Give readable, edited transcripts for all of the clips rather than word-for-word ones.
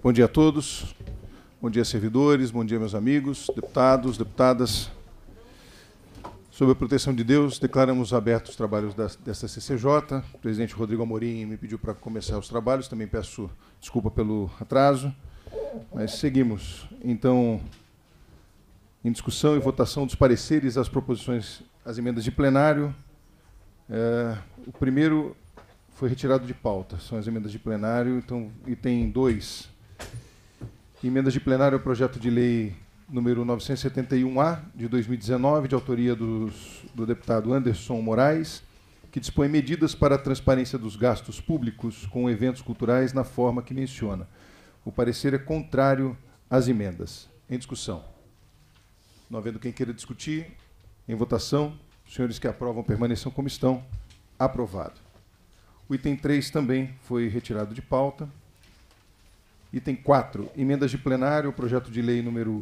Bom dia a todos, bom dia servidores, bom dia meus amigos, deputados, deputadas. Sob a proteção de Deus, declaramos abertos os trabalhos desta CCJ. O presidente Rodrigo Amorim me pediu para começar os trabalhos, também peço desculpa pelo atraso, mas seguimos. Então, em discussão e votação dos pareceres às proposições, às emendas de plenário. O primeiro foi retirado de pauta, são as emendas de plenário, então, item 2. Emendas de plenário ao projeto de lei número 971-A, de 2019, de autoria do deputado Anderson Moraes, que dispõe medidas para a transparência dos gastos públicos com eventos culturais na forma que menciona. O parecer é contrário às emendas. Em discussão. Não havendo quem queira discutir, em votação, os senhores que aprovam permaneçam como estão. Aprovado. O item 3 também foi retirado de pauta. Item 4, emendas de plenário ao projeto de lei número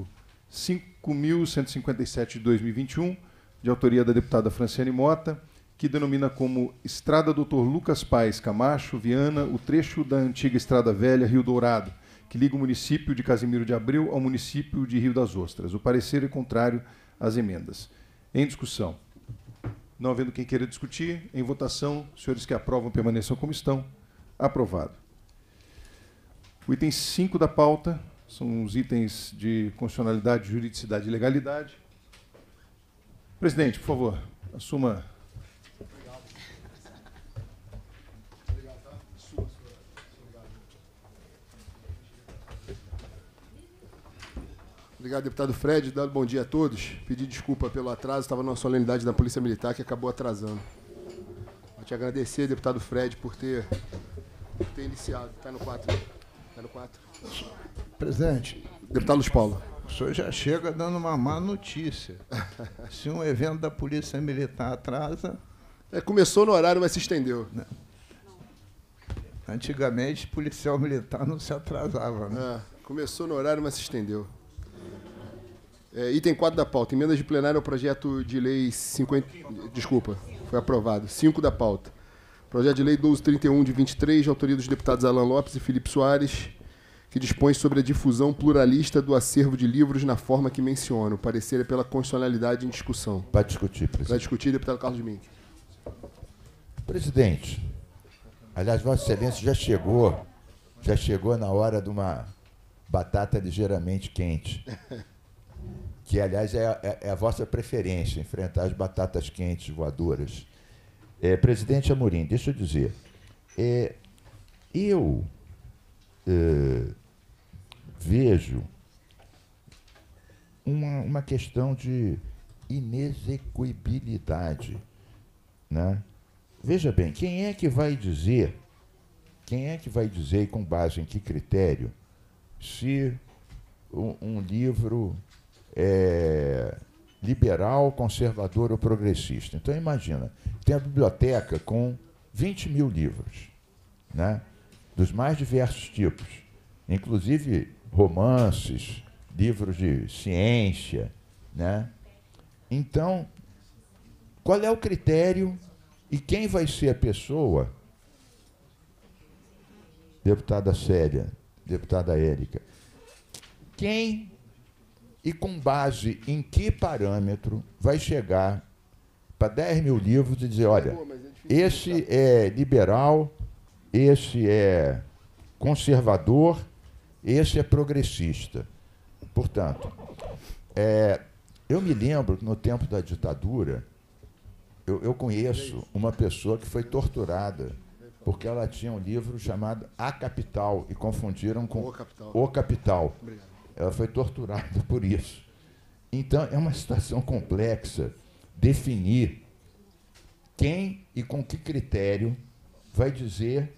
5.157 de 2021, de autoria da deputada Franciane Mota, que denomina como Estrada Dr. Lucas Paes Camacho, Viana, o trecho da antiga Estrada Velha, Rio Dourado, que liga o município de Casimiro de Abreu ao município de Rio das Ostras. O parecer é contrário às emendas. Em discussão. Não havendo quem queira discutir, em votação, os senhores que aprovam permaneçam como estão. Aprovado. O item 5 da pauta são os itens de constitucionalidade, juridicidade e legalidade. Presidente, por favor, assuma. Obrigado, deputado Fred. Dado bom dia a todos. Pedir desculpa pelo atraso, estava numa solenidade da Polícia Militar que acabou atrasando. Vou te agradecer, deputado Fred, por ter iniciado. Está no 4. Está no 4. Presidente. Deputado Luiz Paulo. O senhor já chega dando uma má notícia. Se um evento da Polícia Militar atrasa... Começou no horário, mas se estendeu. Não. Antigamente, policial militar não se atrasava, né? Começou no horário, mas se estendeu. Item 4 da pauta. Emendas de plenário ao projeto de lei 50... Desculpa, foi aprovado. 5 da pauta. Projeto de lei 1231 de 23, de autoria dos deputados Alan Lopes e Felipe Soares, que dispõe sobre a difusão pluralista do acervo de livros na forma que menciono. O parecer é pela constitucionalidade em discussão. Para discutir, presidente. Para discutir, deputado Carlos Mink. Presidente, aliás, Vossa Excelência já chegou na hora de uma batata ligeiramente quente, que, aliás, é a vossa preferência, enfrentar as batatas quentes voadoras. Presidente Amorim, deixa eu dizer, eu vejo uma questão de inexequibilidade, né? Veja bem, quem é que vai dizer, e com base em que critério, se um livro é liberal, conservador ou progressista? Então, imagina, tem a biblioteca com 20 mil livros, né, dos mais diversos tipos, inclusive romances, livros de ciência, né? Então, qual é o critério e quem vai ser a pessoa, deputada Célia, deputada Érica, quem e com base em que parâmetro vai chegar para 10 mil livros e dizer, olha, esse é liberal, esse é conservador, esse é progressista. Portanto, eu me lembro que no tempo da ditadura, eu conheço uma pessoa que foi torturada porque ela tinha um livro chamado A Capital e confundiram com O Capital. Ela foi torturada por isso. Então, é uma situação complexa definir quem e com que critério vai dizer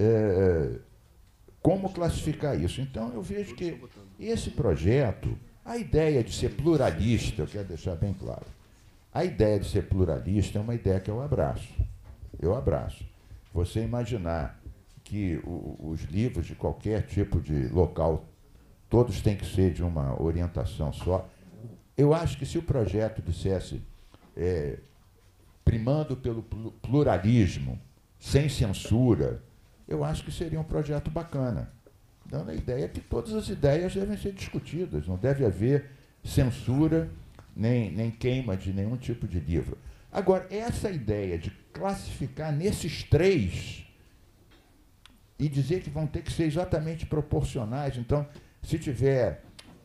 como classificar isso. Então, eu vejo que esse projeto, a ideia de ser pluralista, eu quero deixar bem claro, a ideia de ser pluralista é uma ideia que eu abraço. Eu abraço. Você imaginar que os livros de qualquer tipo de local, todos têm que ser de uma orientação só. Eu acho que se o projeto dissesse primando pelo pluralismo, sem censura, eu acho que seria um projeto bacana. dando a ideia que todas as ideias devem ser discutidas, não deve haver censura, nem queima de nenhum tipo de livro. Agora, essa ideia de classificar nesses 3 e dizer que vão ter que ser exatamente proporcionais, então, se tiver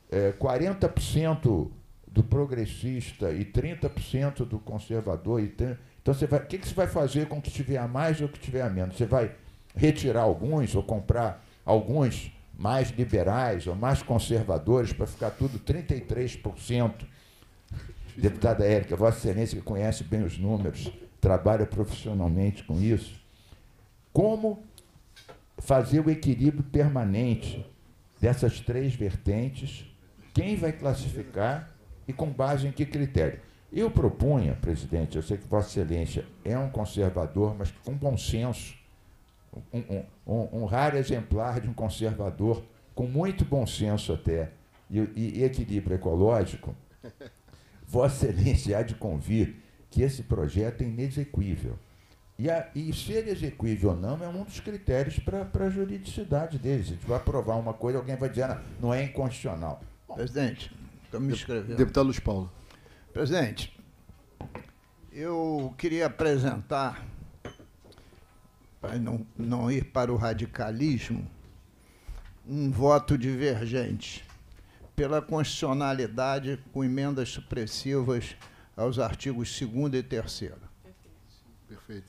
40% do progressista e 30% do conservador, então o que você vai fazer com o que tiver a mais ou o que tiver a menos? Você vai retirar alguns ou comprar alguns mais liberais ou mais conservadores para ficar tudo 33%? Deputada Érica, Vossa Excelência, que conhece bem os números, trabalha profissionalmente com isso, como fazer o equilíbrio permanente dessas 3 vertentes, quem vai classificar e com base em que critério? Eu propunha, presidente, eu sei que Vossa Excelência é um conservador, mas com bom senso, um raro exemplar de um conservador com muito bom senso até, e equilíbrio ecológico. Vossa Excelência há de convir que esse projeto é inexequível. E ser exequível ou não é um dos critérios para a juridicidade deles. A gente vai aprovar uma coisa, alguém vai dizer, não é inconstitucional. Presidente, estou me inscrevendo. Deputado Luiz Paulo. Presidente, eu queria apresentar, para não ir para o radicalismo, um voto divergente pela constitucionalidade com emendas supressivas aos artigos 2º e 3º. Perfeito.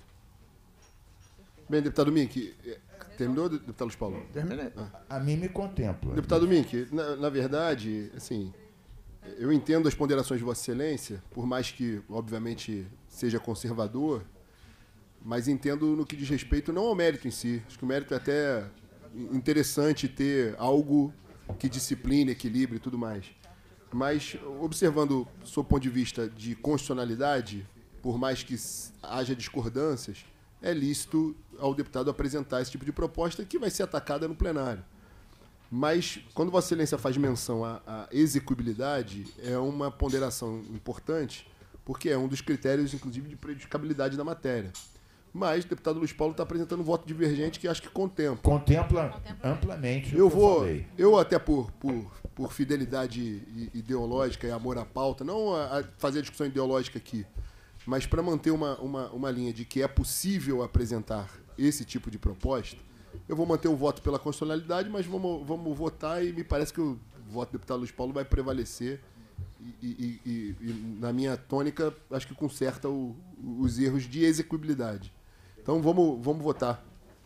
Bem, deputado Mink, terminou, deputado Luiz Paulo? Terminei. A mim me contempla. Deputado Mink, na verdade, assim, eu entendo as ponderações de Vossa Excelência, por mais que, obviamente, seja conservador, mas entendo no que diz respeito não ao mérito em si. Acho que o mérito é até interessante ter algo que discipline, equilibre e tudo mais. Mas, observando do seu ponto de vista de constitucionalidade, por mais que haja discordâncias, é lícito ao deputado apresentar esse tipo de proposta que vai ser atacada no plenário. Mas, quando Vossa Excelência faz menção à execuibilidade, é uma ponderação importante, porque é um dos critérios, inclusive, de prejudicabilidade da matéria. Mas o deputado Luiz Paulo está apresentando um voto divergente que acho que contempla. Contempla amplamente eu até por fidelidade ideológica e amor à pauta, não a fazer a discussão ideológica aqui, mas para manter uma linha de que é possível apresentar esse tipo de proposta, eu vou manter o voto pela constitucionalidade, mas vamos votar e me parece que o voto do deputado Luiz Paulo vai prevalecer e na minha tônica, acho que conserta os erros de execuibilidade. Então, vamos votar.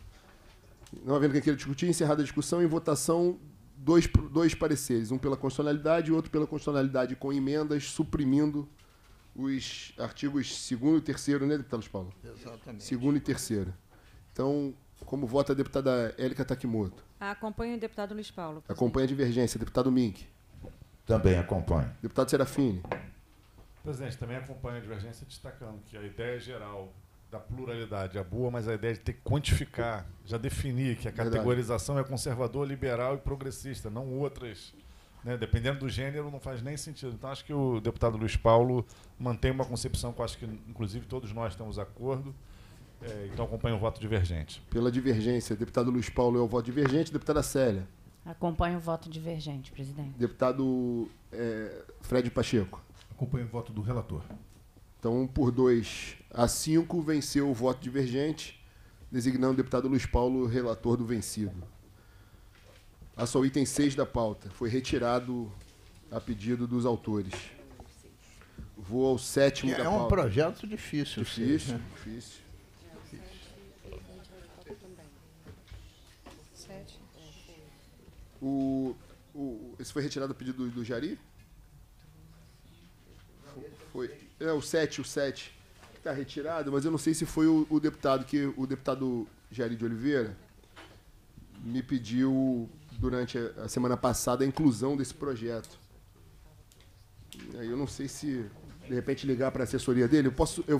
Não havendo quem queira discutir, encerrada a discussão, em votação, dois pareceres. Um pela constitucionalidade e outro pela constitucionalidade com emendas, suprimindo os artigos 2º e 3º, né, deputado Luiz Paulo? Exatamente. 2º e 3º. Então, como vota a deputada Érica Takimoto? Acompanho o deputado Luiz Paulo. Presidente. Acompanha a divergência. Deputado Mink? Também acompanho. Deputado Serafini? Presidente, também acompanho a divergência, destacando que a ideia geral da pluralidade é boa, mas a ideia de ter que quantificar, já definir que a categorização é conservador, liberal e progressista, não outras, né? Dependendo do gênero, não faz nem sentido. Então, acho que o deputado Luiz Paulo mantém uma concepção que eu acho que, inclusive, todos nós temos acordo. Então, acompanho o voto divergente. Pela divergência, deputado Luiz Paulo é o voto divergente. Deputada Célia? Acompanho o voto divergente, presidente. Deputado Fred Pacheco? Acompanho o voto do relator. Então, por 2-5, venceu o voto divergente, designando o deputado Luiz Paulo relator do vencido. Passo ao item 6 da pauta. Foi retirado a pedido dos autores. Vou ao 7º da pauta. É um projeto difícil. Difícil, né? difícil. Esse foi retirado a pedido do Jari? Foi. O 7 está retirado, mas eu não sei se foi o deputado, que o deputado Jari de Oliveira me pediu durante a semana passada a inclusão desse projeto. Aí eu não sei se, de repente, ligar para a assessoria dele. Eu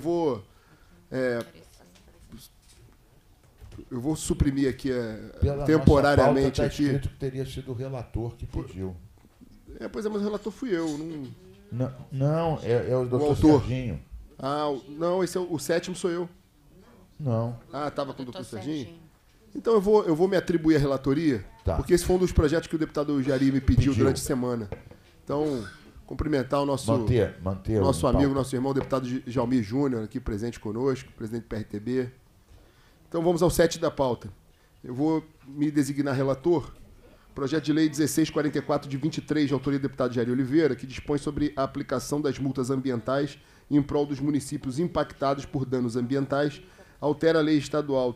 vou suprimir aqui temporariamente Está aqui. escrito que teria sido o relator que pediu. Pois é, mas o relator fui eu. Não, é o doutor autor. Serginho. Não, esse é o 7º sou eu. Não. Estava com o doutor Serginho? Então eu vou me atribuir a relatoria, Tá. porque esse foi um dos projetos que o deputado Jari me pediu durante a semana. Então, cumprimentar o nosso, manter nosso o amigo, pauta. nosso irmão, o deputado Jalmir Júnior, aqui presente conosco, presidente do PRTB. Então vamos ao 7 da pauta. Eu vou me designar relator. Projeto de Lei 1644 de 23, de autoria do deputado Jair Oliveira, que dispõe sobre a aplicação das multas ambientais em prol dos municípios impactados por danos ambientais, altera a Lei Estadual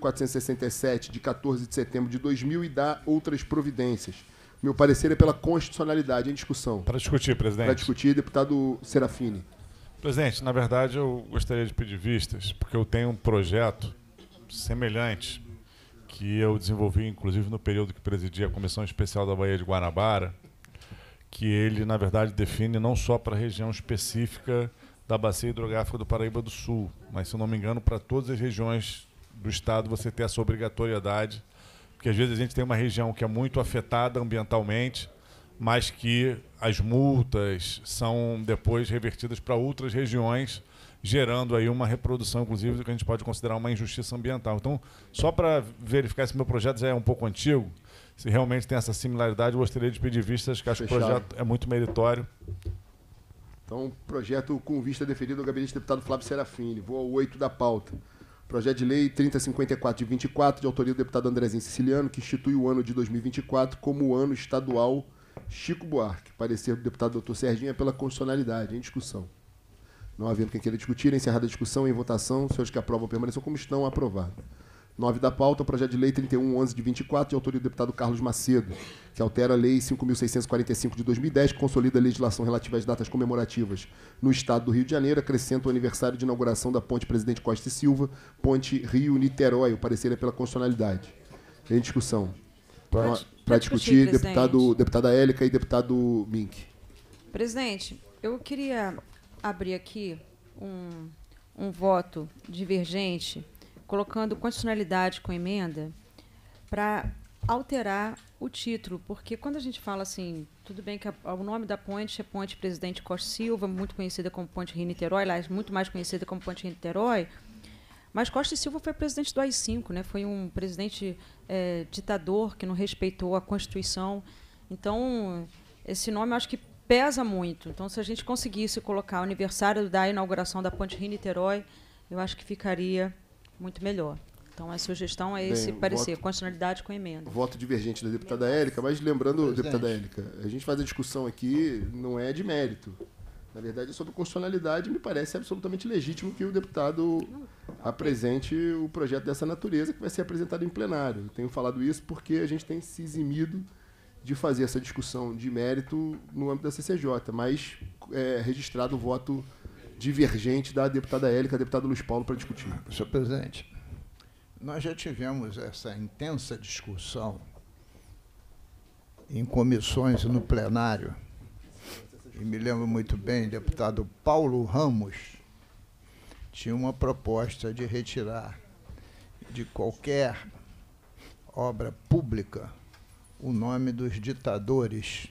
3.467, de 14 de setembro de 2000 e dá outras providências. Meu parecer é pela constitucionalidade. Em discussão. Para discutir, presidente. Para discutir, deputado Serafini. Presidente, na verdade eu gostaria de pedir vistas, porque eu tenho um projeto semelhante que eu desenvolvi, inclusive, no período que presidia a Comissão Especial da Baía de Guanabara, que ele, na verdade, define não só para a região específica da Bacia Hidrográfica do Paraíba do Sul, mas, se eu não me engano, para todas as regiões do Estado você ter essa obrigatoriedade, porque às vezes a gente tem uma região que é muito afetada ambientalmente, mas que as multas são depois revertidas para outras regiões, gerando aí uma reprodução, inclusive, do que a gente pode considerar uma injustiça ambiental. Então, só para verificar se meu projeto já é um pouco antigo, se realmente tem essa similaridade, eu gostaria de pedir vistas, que acho que o projeto é muito meritório. Então, projeto com vista deferido ao gabinete do deputado Flávio Serafini. Vou ao 8 da pauta. Projeto de Lei 3054 de 24, de autoria do deputado Andrezinho Siciliano, que institui o ano de 2024 como o ano estadual Chico Buarque. Parecer do deputado Dr. Serginho é pela constitucionalidade. Em discussão. Não havendo quem queira discutir, encerrada a discussão, em votação, os senhores que aprovam permaneçam como estão, aprovado. 9 da pauta, o projeto de lei 3111 de 24, de autoria do deputado Carlos Macedo, que altera a lei 5.645 de 2010, que consolida a legislação relativa às datas comemorativas no Estado do Rio de Janeiro, acrescenta o aniversário de inauguração da ponte Presidente Costa e Silva, ponte Rio-Niterói. O parecer é pela constitucionalidade. Em discussão. Para discutir, deputada Élica e deputado Mink. Presidente, eu queria abrir aqui um voto divergente, colocando condicionalidade com emenda, para alterar o título, porque quando a gente fala assim, tudo bem que o nome da ponte é Ponte Presidente Costa Silva, muito conhecida como Ponte Rio-Niterói, lá é muito mais conhecida como Ponte Rio-Niterói, mas Costa Silva foi presidente do AI-5, né? Foi um presidente ditador que não respeitou a Constituição. Então, esse nome eu acho que pesa muito. Então, se a gente conseguisse colocar o aniversário da inauguração da Ponte Rio-Niterói, eu acho que ficaria muito melhor. Então, a sugestão é esse parecer, constitucionalidade com emenda. Voto divergente da deputada Élica, mas lembrando, deputada Élica, a gente faz a discussão aqui, não é de mérito. Na verdade, é sobre constitucionalidade, me parece absolutamente legítimo que o deputado apresente o projeto dessa natureza, que vai ser apresentado em plenário. Eu tenho falado isso porque a gente tem se eximido de fazer essa discussão de mérito no âmbito da CCJ, mas é registrado o voto divergente da deputada Élica e deputado Luiz Paulo para discutir. Senhor presidente, nós já tivemos essa intensa discussão em comissões e no plenário, e me lembro muito bem, o deputado Paulo Ramos tinha uma proposta de retirar de qualquer obra pública o nome dos ditadores.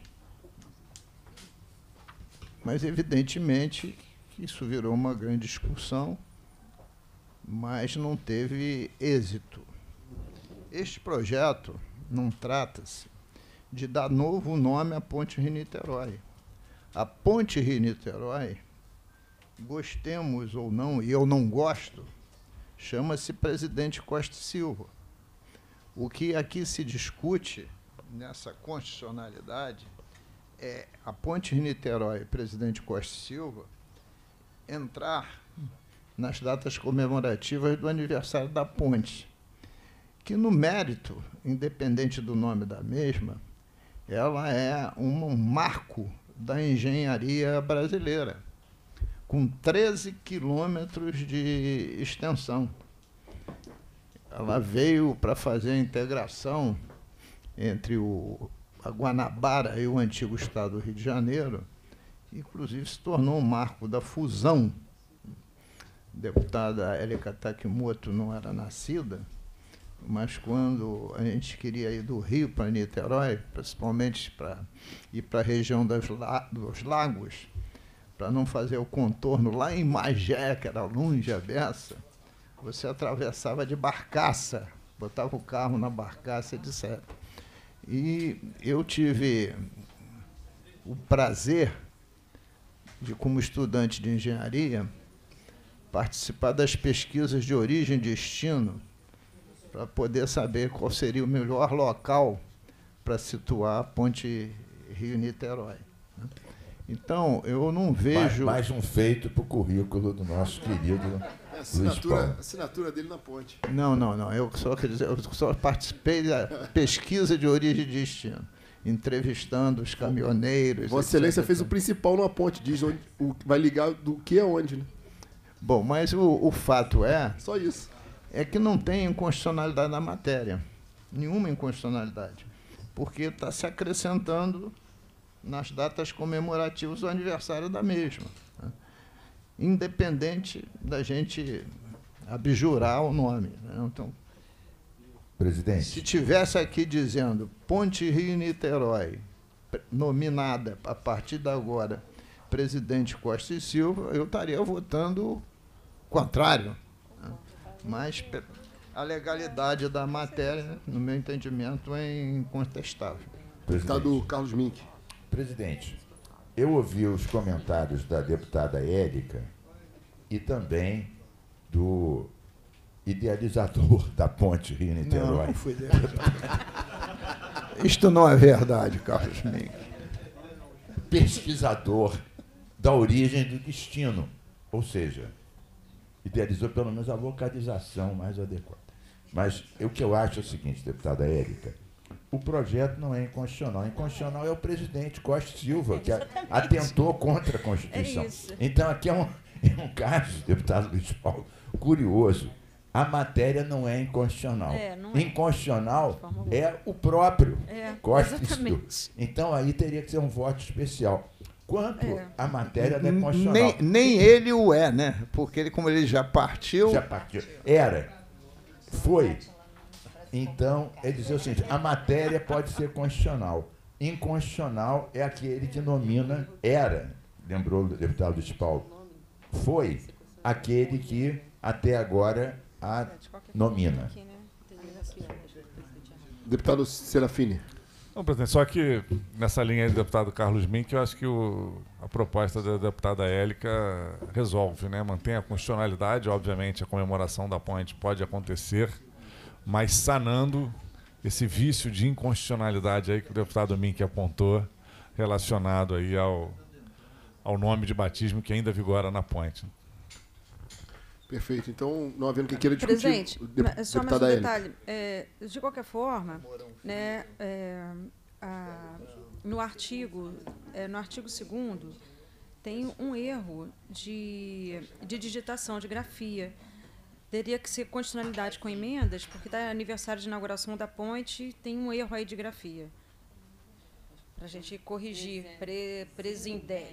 Mas, evidentemente, isso virou uma grande discussão, mas não teve êxito. Este projeto não trata-se de dar novo nome à Ponte Rio-Niterói. A Ponte Rio-Niterói, gostemos ou não, e eu não gosto, chama-se Presidente Costa e Silva. O que aqui se discute nessa constitucionalidade é a Ponte Rio-Niterói, Presidente Costa e Silva, entrar nas datas comemorativas do aniversário da ponte, que no mérito, independente do nome da mesma, ela é um marco da engenharia brasileira, com 13 quilômetros de extensão. Ela veio para fazer a integração entre a Guanabara e o antigo estado do Rio de Janeiro, inclusive se tornou um marco da fusão. A deputada Élica Takimoto não era nascida, mas quando a gente queria ir do Rio para Niterói, principalmente para ir para a região dos lagos, para não fazer o contorno lá em Magé, que era longe a beça, você atravessava de barcaça botava o carro na barcaça, etc. E eu tive o prazer de, como estudante de engenharia, participar das pesquisas de origem e destino para poder saber qual seria o melhor local para situar a ponte Rio-Niterói. Então, eu não vejo... Mais um feito para o currículo do nosso querido Luiz Paulo. Assinatura dele na ponte. Não. Eu só participei da pesquisa de origem e destino, entrevistando os caminhoneiros. Vossa Excelência fez o principal numa ponte, diz onde, vai ligar do que aonde, né? Bom, mas o fato é... Só isso. É que não tem inconstitucionalidade na matéria. Nenhuma inconstitucionalidade. Porque está se acrescentando nas datas comemorativas do aniversário da mesma, né? Independente da gente abjurar o nome, né? Então, presidente, se tivesse aqui dizendo Ponte Rio-Niterói, nominada a partir de agora presidente Costa e Silva, eu estaria votando contrário, né? Mas a legalidade da matéria, no meu entendimento, é incontestável. Deputado Carlos Mink. Presidente, eu ouvi os comentários da deputada Érica e também do idealizador da ponte Rio-Niterói. Não fui Isto não é verdade, Carlos Mink. Pesquisador da origem do destino, ou seja, idealizou pelo menos a localização mais adequada. Mas o que eu acho é o seguinte, deputada Érica, o projeto não é inconstitucional. Inconstitucional é o presidente Costa e Silva, que atentou contra a Constituição. Então, aqui é um caso, deputado Luiz Paulo, curioso. A matéria não é inconstitucional. Não é. Inconstitucional é o próprio Costa exatamente. e Silva. Então, aí teria que ser um voto especial. Quanto à matéria não é constitucional. Nem ele o é, né? Porque ele, como ele já partiu... Já partiu. Foi. Então, ele dizia o seguinte, a matéria pode ser constitucional. Inconstitucional é aquele que nomina, lembrou o deputado Luiz Paulo, foi aquele que até agora a nomina. Deputado Serafini. Não, presidente, só que nessa linha aí do deputado Carlos Mink, eu acho que a proposta da deputada Érica resolve, né? Mantém a constitucionalidade, obviamente a comemoração da ponte pode acontecer, mas sanando esse vício de inconstitucionalidade aí que o deputado Mink apontou, relacionado aí ao nome de batismo que ainda vigora na ponte. Perfeito. Então, não havendo quem queira discutir... Presidente, só mais um detalhe. De qualquer forma, né, no artigo 2º, tem um erro de digitação, de grafia. Teria que ser condicionalidade com emendas, porque está aniversário de inauguração da ponte, tem um erro aí de grafia. Para a gente corrigir. Presidente.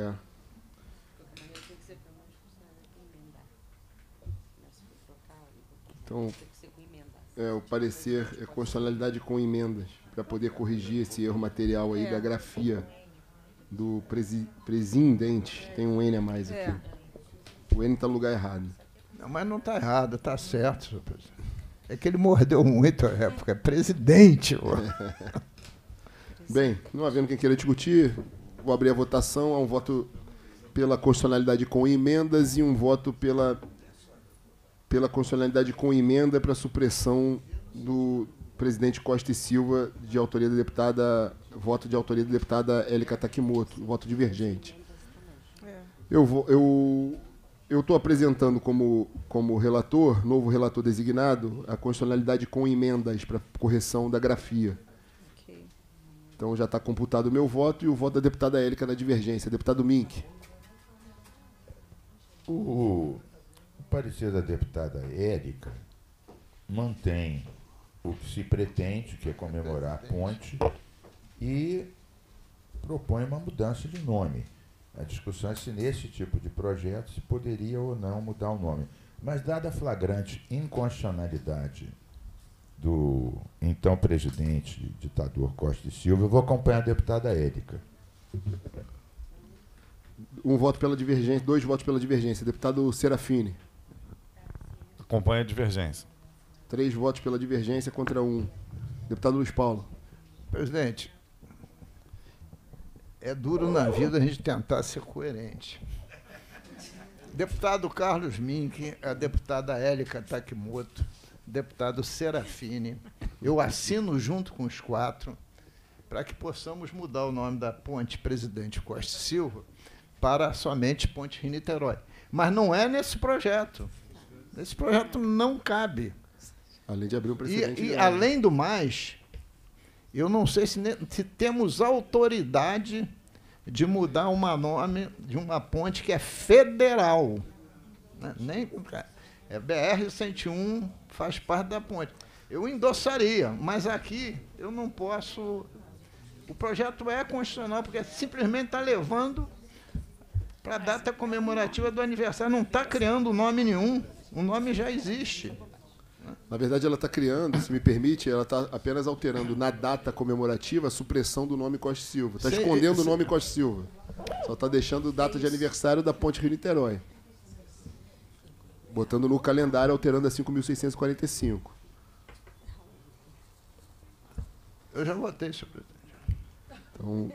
Então, o parecer é constitucionalidade com emendas, para poder corrigir esse erro material aí da grafia do presidente. Tem um N a mais aqui. O N está no lugar errado. Não, mas não está errado, está certo, senhor presidente. É que ele mordeu muito a época. É presidente. Bem, não havendo quem queira discutir, vou abrir a votação. Há um voto pela constitucionalidade com emendas e um voto pela constitucionalidade com emenda para supressão do presidente Costa e Silva, de autoria da deputada, voto de autoria da deputada Érica Takimoto, voto divergente. Eu estou apresentando como relator, novo relator designado, a constitucionalidade com emendas para correção da grafia. Okay. Então já está computado o meu voto e o voto da deputada Érica na divergência. Deputado Mink. O parecer da deputada Érica mantém o que se pretende, que é comemorar a ponte, e propõe uma mudança de nome. A discussão é se nesse tipo de projeto se poderia ou não mudar o nome. Mas, dada a flagrante inconstitucionalidade do então presidente, ditador Costa e Silva, eu vou acompanhar a deputada Érica. Um voto pela divergência, 2 votos pela divergência. Deputado Serafini. Acompanha a divergência. 3 votos pela divergência contra 1. Deputado Luiz Paulo. Presidente, é duro na vida a gente tentar ser coerente. Deputado Carlos Mink, a deputada Élica Takimoto, deputado Serafine, eu assino junto com os 4 para que possamos mudar o nome da ponte Presidente Costa e Silva para somente Ponte Rio-Niterói. Mas não é nesse projeto. Esse projeto não cabe. Além de abrir um precedente. E além do mais, eu não sei se temos autoridade de mudar o nome de uma ponte que é federal. Nem é BR-101, faz parte da ponte. Eu endossaria, mas aqui eu não posso. O projeto é constitucional, porque simplesmente está levando para a data comemorativa do aniversário. Não está criando nome nenhum. O nome já existe. Na verdade, ela está criando, se me permite, ela está apenas alterando na data comemorativa a supressão do nome Costa e Silva. Está escondendo o nome Costa e Silva. Só está deixando data de aniversário da Ponte Rio-Niterói. Botando no calendário, alterando a 5.645. Eu já votei, senhor presidente. Então,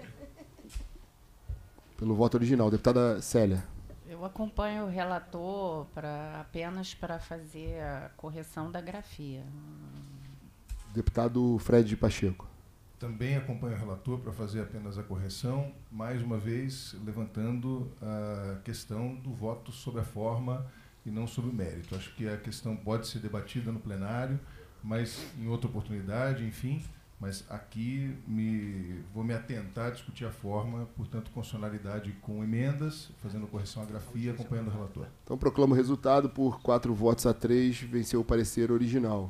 pelo voto original. Deputada Célia. Eu acompanho o relator apenas para fazer a correção da grafia. Deputado Fred Pacheco. Também acompanho o relator para fazer apenas a correção, mais uma vez levantando a questão do voto sobre a forma e não sobre o mérito. Acho que a questão pode ser debatida no plenário, mas em outra oportunidade, enfim. Mas aqui vou me atentar a discutir a forma, portanto, constitucionalidade com emendas, fazendo correção à grafia, acompanhando o relator. Então, proclamo o resultado por 4 votos a 3, venceu o parecer original.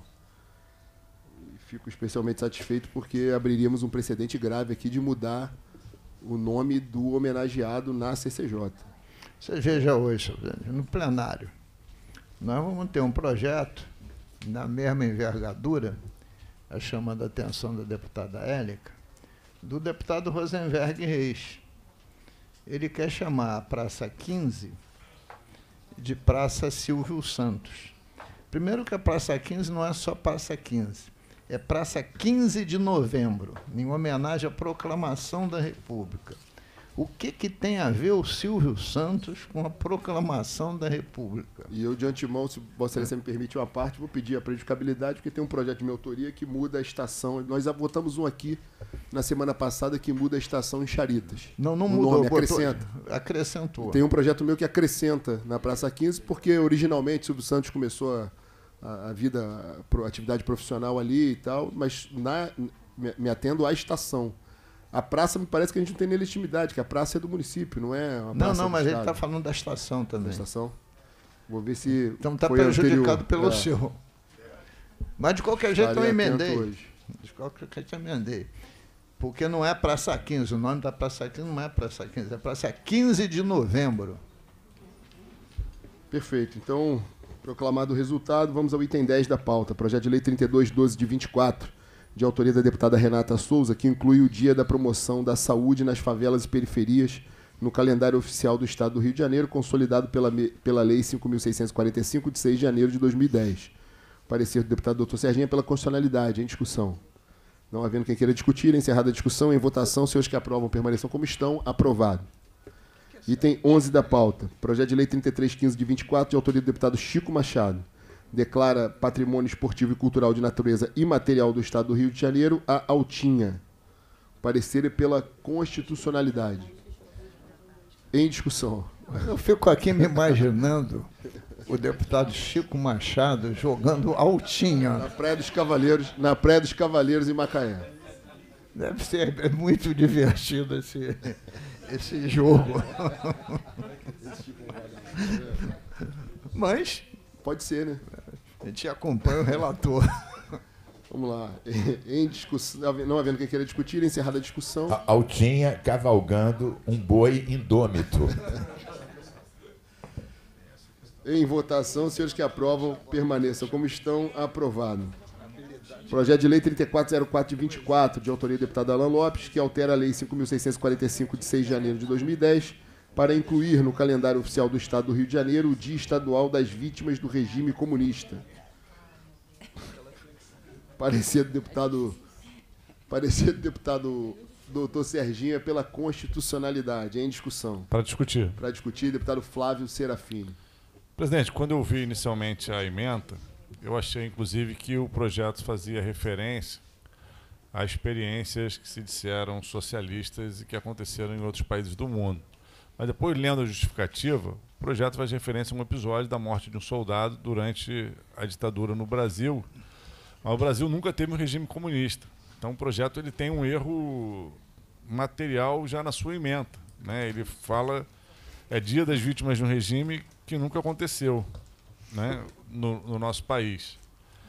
E fico especialmente satisfeito porque abriríamos um precedente grave aqui de mudar o nome do homenageado na CCJ. Você veja hoje, senhor presidente, no plenário, nós vamos ter um projeto na mesma envergadura, a chamada a atenção da deputada Élica, do deputado Rosenberg Reis. Ele quer chamar a Praça 15 de Praça Silvio Santos. Primeiro que a Praça 15 não é só Praça 15, é Praça 15 de Novembro, em homenagem à proclamação da República. O que tem a ver o Silvio Santos com a proclamação da República? E eu, de antemão, se Vossa Excelência me permite uma parte, vou pedir a prejudicabilidade, porque tem um projeto de minha autoria que muda a estação. Nós já votamos um aqui na semana passada que muda a estação em Charitas. Não mudou. Acrescenta. Acrescentou. Tem um projeto meu que acrescenta na Praça 15, porque originalmente Silvio Santos começou a vida, a atividade profissional ali e tal, mas me atendo à estação. A praça me parece que a gente não tem nem legitimidade, que a praça é do município, não é uma praça Não, mas do ele está Estado. falando da estação também. Da estação? Vou ver se. Então está foi prejudicado anterior. pelo seu. Mas de qualquer jeito eu emendei. Hoje. De qualquer jeito eu emendei. Porque não é Praça 15, o nome da Praça 15 não é Praça 15, é Praça 15 de Novembro. Perfeito. Então, proclamado o resultado, vamos ao item 10 da pauta. Projeto de Lei 3212 de 24, de autoria da deputada Renata Souza, que inclui o Dia da Promoção da Saúde nas Favelas e Periferias no calendário oficial do Estado do Rio de Janeiro, consolidado pela Lei 5.645, de 6 de janeiro de 2010. Parecer do deputado Dr. Serginho pela constitucionalidade. Em discussão. Não havendo quem queira discutir, encerrada a discussão, em votação, senhores que aprovam permaneçam como estão. Aprovado. Item 11 da pauta. Projeto de Lei 3315 de 24, de autoria do deputado Chico Machado. Declara patrimônio esportivo e cultural de natureza imaterial do Estado do Rio de Janeiro a Altinha. Parecer é pela constitucionalidade. Em discussão. Eu fico aqui me imaginando o deputado Chico Machado jogando Altinha. Na Praia dos Cavaleiros em Macaé. Deve ser muito divertido esse jogo. Mas pode ser, né? A gente acompanha o relator. Vamos lá. Em discussão, não havendo quem queira discutir, encerrada a discussão. A Altinha cavalgando um boi indômito. Em votação, senhores que aprovam, permaneçam como estão. Aprovado. Projeto de Lei 3404 de 24, de autoria do deputado Alan Lopes, que altera a Lei 5.645, de 6 de janeiro de 2010, para incluir no calendário oficial do Estado do Rio de Janeiro o Dia Estadual das Vítimas do Regime Comunista. Parecer do deputado doutor Serginho é pela constitucionalidade. É em discussão. Para discutir. Para discutir, deputado Flávio Serafini. Presidente, quando eu vi inicialmente a ementa, eu achei, inclusive, que o projeto fazia referência a experiências que se disseram socialistas e que aconteceram em outros países do mundo. Mas depois, lendo a justificativa, o projeto faz referência a um episódio da morte de um soldado durante a ditadura no Brasil. Mas o Brasil nunca teve um regime comunista. Então o projeto ele tem um erro material já na sua ementa, né? Ele fala, Dia das Vítimas de um regime que nunca aconteceu, né, no nosso país.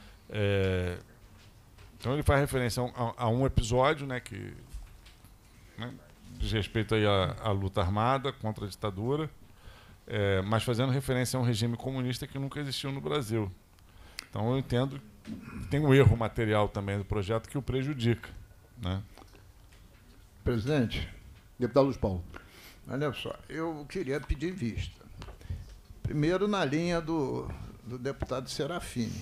Então ele faz referência a um episódio, né, que, né, diz respeito aí à luta armada contra a ditadura, mas fazendo referência a um regime comunista que nunca existiu no Brasil. Então eu entendo que tem um erro material também do projeto que o prejudica, né? Presidente, deputado Luiz Paulo. Olha só, eu queria pedir vista. Primeiro, na linha do deputado Serafini.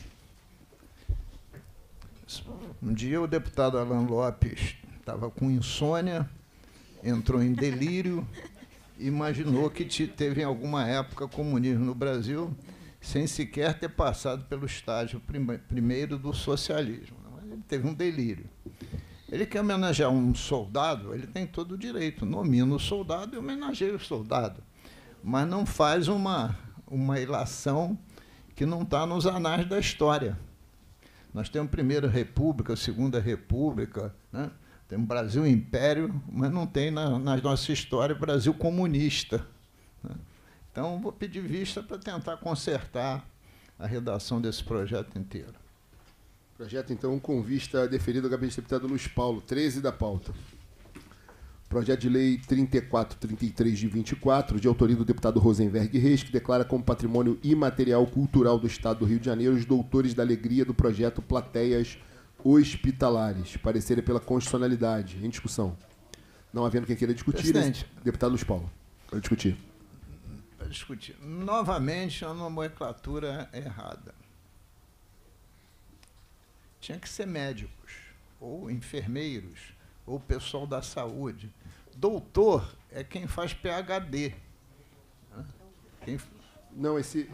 Um dia o deputado Alan Lopes estava com insônia, entrou em delírio, imaginou que teve em alguma época comunismo no Brasil, sem sequer ter passado pelo estágio primeiro do socialismo. Ele teve um delírio. Ele quer homenagear um soldado, ele tem todo o direito, nomina o soldado e homenageia o soldado, mas não faz uma ilação que não está nos anais da história. Nós temos Primeira República, Segunda República, né? Temos Brasil Império, mas não tem na nossa história Brasil comunista, né? Então, vou pedir vista para tentar consertar a redação desse projeto inteiro. Projeto, então, com vista deferido ao gabinete do deputado Luiz Paulo, 13 da pauta. Projeto de lei 3433 de 24, de autoria do deputado Rosenberg Reis, que declara como patrimônio imaterial cultural do Estado do Rio de Janeiro os doutores da alegria do projeto Plateias Hospitalares. Parecer pela constitucionalidade. Em discussão. Não havendo quem queira discutir, presidente, deputado Luiz Paulo. Para discutir. Para discutir. Novamente, a nomenclatura errada. Tinha que ser médicos, ou enfermeiros, ou pessoal da saúde. Doutor é quem faz PhD. Não, esse...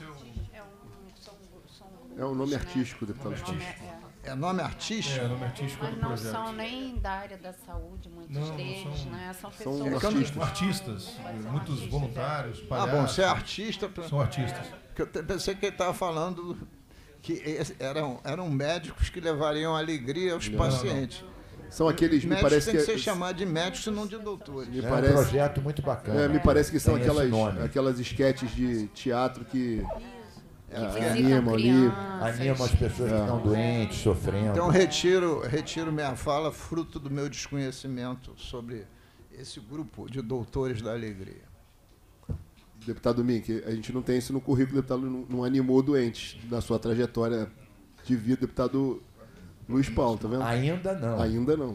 É um nome artístico, deputado. É nome artístico? É nome artístico mas do não projeto. São nem da área da saúde, muitos deles, são, né? São pessoas... Artistas, muitos voluntários, palhaços. Ah, bom, você é artista... São artistas. Eu pensei que ele estava falando que eram médicos que levariam alegria aos pacientes. São aqueles, me Médicos parece tem que que ser chamado de médicos e não de doutores. Me É parece, um projeto muito bacana. me parece que são Tem esse nome. aquelas esquetes de teatro que visitam animam ali. crianças. Animam as pessoas que estão doentes, sofrendo. Então, retiro minha fala, fruto do meu desconhecimento sobre esse grupo de doutores da alegria. Deputado Mink, a gente não tem isso no currículo, o deputado não animou doentes na sua trajetória de vida, deputado Luiz Paulo, tá vendo? Ainda não. Ainda não.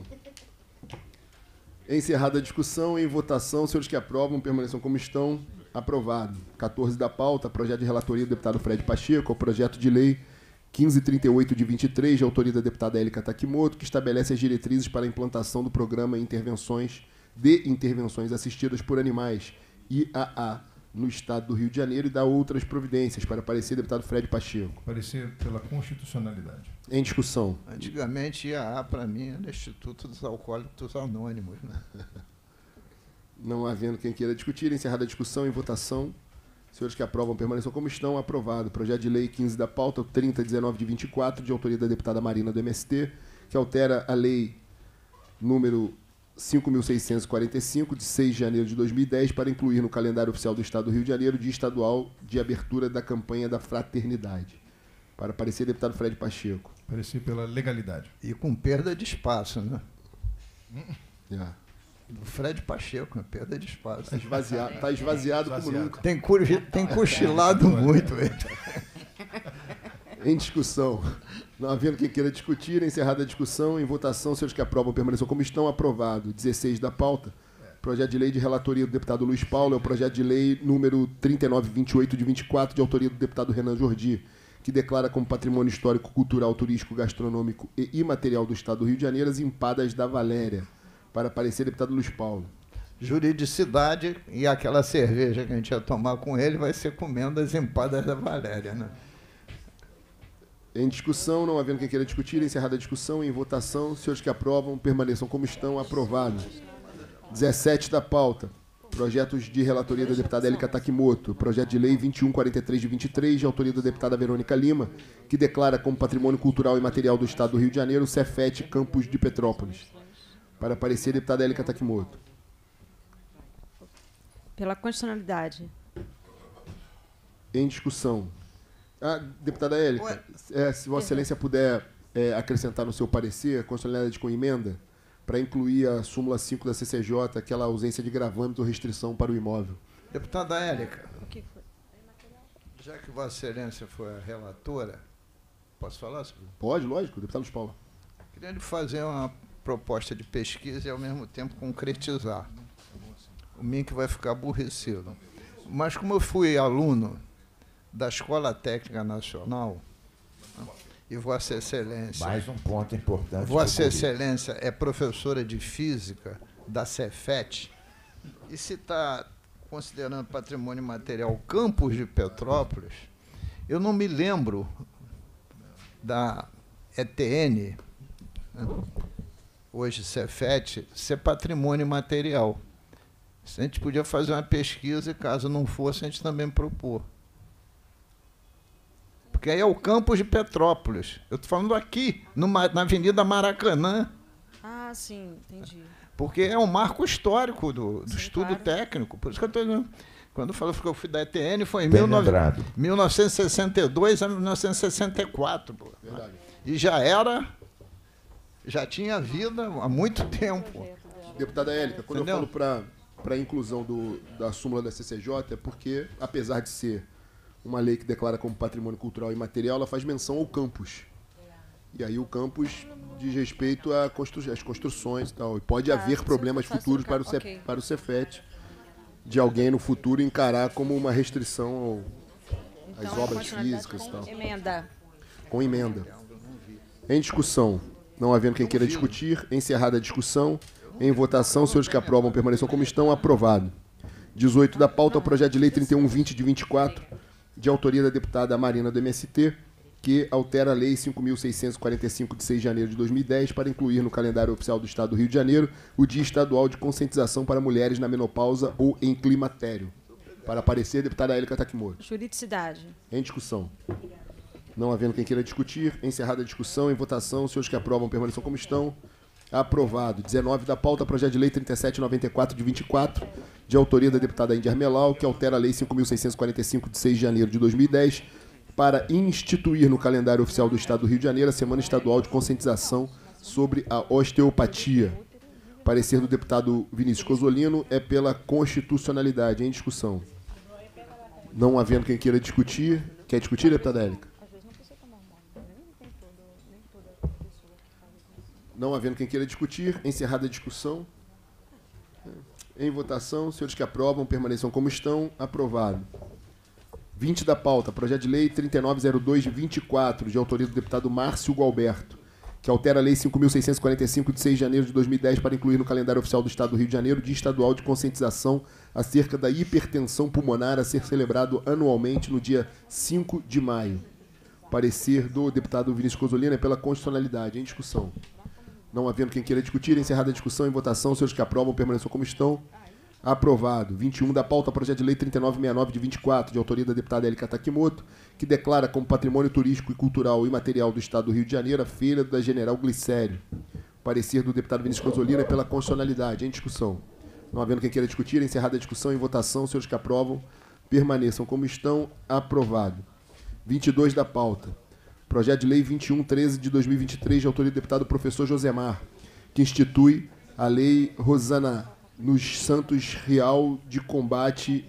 Encerrada a discussão, em votação, senhores que aprovam, permaneçam como estão. Aprovado. 14 da pauta, projeto de relatoria do deputado Fred Pacheco, ao projeto de lei 1538 de 23, de autoria da deputada Élica Takimoto, que estabelece as diretrizes para a implantação do programa de intervenções assistidas por animais, IAA, no Estado do Rio de Janeiro, e dá outras providências. Para parecer, deputado Fred Pacheco. Parecer pela constitucionalidade. Em discussão. Antigamente, IAA, para mim, era Instituto dos Alcoólicos Anônimos, né? Não havendo quem queira discutir, encerrada a discussão, em votação. Senhores que aprovam, permaneçam como estão. Aprovado. Projeto de lei 15 da pauta, 3019 de 24, de autoria da deputada Marina do MST, que altera a lei número 5.645, de 6 de janeiro de 2010, para incluir no calendário oficial do Estado do Rio de Janeiro dia estadual de abertura da campanha da fraternidade. Para parecer, deputado Fred Pacheco. Parecer pela legalidade. E com perda de espaço, né? Já. Do Fred Pacheco, perda de espaço. Está esvaziado como nunca. Tem cochilado muito ele. Em discussão. Não havendo quem queira discutir, encerrada a discussão, em votação, senhores que aprovam permaneçam como estão. Aprovado. 16 da pauta. Projeto de lei de relatoria do deputado Luiz Paulo, é o projeto de lei número 3928 de 24, de autoria do deputado Renan Jordi, que declara como patrimônio histórico, cultural, turístico, gastronômico e imaterial do Estado do Rio de Janeiro as empadas da Valéria. Para parecer, deputado Luiz Paulo. Juridicidade, e aquela cerveja que a gente ia tomar com ele vai ser comendo as empadas da Valéria, né? Em discussão, não havendo quem queira discutir, encerrada a discussão, em votação, senhores que aprovam, permaneçam como estão, aprovado. 17 da pauta. Projetos de relatoria da deputada Élica Takimoto. Projeto de lei 2143 de 23, de autoria da deputada Verônica Lima, que declara como patrimônio cultural e material do Estado do Rio de Janeiro o Cefet Campus de Petrópolis. Para parecer, deputada Élica Takimoto. Pela constitucionalidade. Em discussão. Deputada Élica, se Vossa Excelência puder acrescentar no seu parecer a constitucionalidade com emenda, para incluir a súmula 5 da CCJ, aquela ausência de gravâmetro ou restrição para o imóvel. Deputada Élica, já que Vossa Excelência foi a relatora, posso falar, senhor? Pode, lógico, deputado Luiz Paulo. Queria lhe fazer uma proposta de pesquisa e, ao mesmo tempo, concretizar. O MINC vai ficar aborrecido. Mas, como eu fui aluno da Escola Técnica Nacional, e Vossa Excelência... Mais um ponto importante. Vossa Excelência é professora de Física da Cefet, e se está considerando patrimônio material o campus de Petrópolis, eu não me lembro da ETN, né, hoje Cefet, ser patrimônio material. A gente podia fazer uma pesquisa e, caso não fosse, a gente também propor. Porque aí é o campus de Petrópolis. Eu estou falando aqui, na Avenida Maracanã. Ah, sim, entendi. Porque é um marco histórico do Sim, estudo claro. técnico. Por isso que eu estou dizendo. Quando eu falo que eu fui da ETN, foi em Bem lembrado. 1962 a 1964. Pô. Verdade. E já tinha vida há muito tempo. Deputada Élica, quando Entendeu? eu falo para a inclusão da súmula da CCJ, é porque, apesar de ser uma lei que declara como patrimônio cultural e material, ela faz menção ao campus. E aí o campus diz respeito às construções e tal. E pode haver problemas futuros para o Cefet, de alguém no futuro encarar como uma restrição às Então, obras constitucionalidade físicas e tal. com emenda. Com emenda. Em discussão, não havendo quem queira discutir, encerrada a discussão, em votação, senhores que aprovam permaneçam como estão, aprovado. 18 da pauta, o projeto de lei 3120 de 24, de autoria da deputada Marina do MST, que altera a lei 5.645 de 6 de janeiro de 2010 para incluir no calendário oficial do Estado do Rio de Janeiro o Dia Estadual de Conscientização para Mulheres na Menopausa ou em Climatério. Para aparecer, deputada Élica Takimoto. Juridicidade. Em discussão. Não havendo quem queira discutir, encerrada a discussão, em votação, os senhores que aprovam permaneçam como estão. Aprovado. 19 da pauta, projeto de lei 3794 de 24, de autoria da deputada Índia Armelau, que altera a lei 5.645 de 6 de janeiro de 2010 para instituir no calendário oficial do Estado do Rio de Janeiro a Semana Estadual de Conscientização sobre a Osteopatia. Parecer do deputado Vinícius Cozzolino é pela constitucionalidade. Em discussão. Não havendo quem queira discutir. Quer discutir, deputada Élica? Não havendo quem queira discutir, encerrada a discussão. Em votação, senhores que aprovam permaneçam como estão. Aprovado. 20 da pauta, projeto de lei 3902 de 24, de autoria do deputado Márcio Gualberto, que altera a lei 5.645 de 6 de janeiro de 2010 para incluir no calendário oficial do Estado do Rio de Janeiro Dia Estadual de Conscientização acerca da hipertensão pulmonar a ser celebrado anualmente no dia 5 de maio. Parecer do deputado Vinícius Cozzolino é pela constitucionalidade. Em discussão. Não havendo quem queira discutir, encerrada a discussão, em votação, os senhores que aprovam permaneçam como estão. Aprovado. 21 da pauta, projeto de lei 3969 de 24, de autoria da deputada Élica Takimoto, que declara como patrimônio turístico e cultural e material do Estado do Rio de Janeiro a Feira da General Glicério. Parecer do deputado Vinícius Cozzolino é pela constitucionalidade. Em discussão. Não havendo quem queira discutir, encerrada a discussão, em votação, os senhores que aprovam permaneçam como estão. Aprovado. 22 da pauta. Projeto de lei 2113 de 2023, de autoria do deputado professor Josemar, que institui a lei Rosana dos Santos Real de combate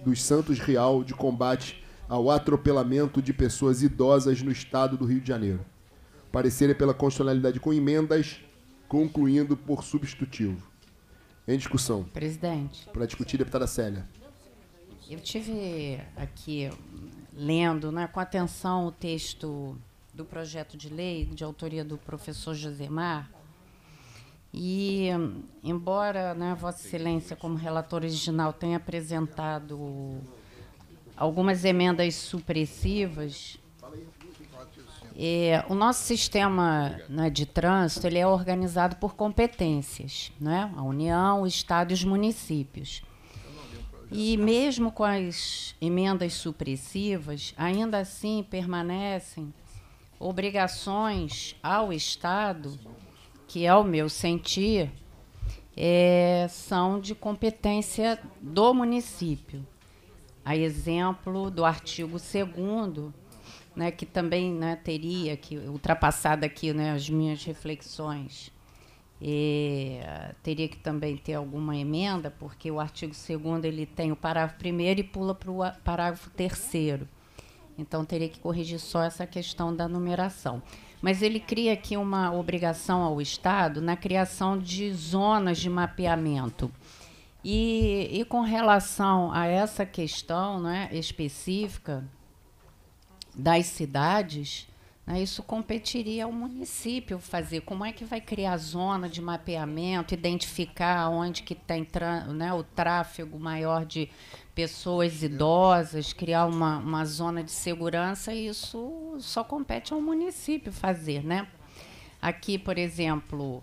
ao atropelamento de pessoas idosas no Estado do Rio de Janeiro. Parecer é pela constitucionalidade com emendas, concluindo por substitutivo. Em discussão. Presidente, Para discutir, deputada Célia. eu tive aqui lendo, né, com atenção o texto do projeto de lei de autoria do professor Josemar. E, embora, né, Vossa Excelência, como relator original, tenha apresentado algumas emendas supressivas, o nosso sistema, né, de trânsito ele é organizado por competências, né? A União, o Estado e os municípios. E, mesmo com as emendas supressivas, ainda assim permanecem obrigações ao Estado, que, ao meu sentir, são de competência do município. A exemplo do artigo 2º, né, que também, né, teria que, ultrapassado aqui, né, as minhas reflexões, teria que também ter alguma emenda, porque o artigo 2º ele tem o parágrafo 1º e pula para o parágrafo 3º. Então, teria que corrigir só essa questão da numeração. Mas ele cria aqui uma obrigação ao Estado na criação de zonas de mapeamento. E com relação a essa questão, né, específica das cidades, né, isso competiria ao município fazer. Como é que vai criar zona de mapeamento, identificar onde que tem, né, o tráfego maior de pessoas idosas, criar uma zona de segurança? Isso só compete ao município fazer, né? Aqui, por exemplo,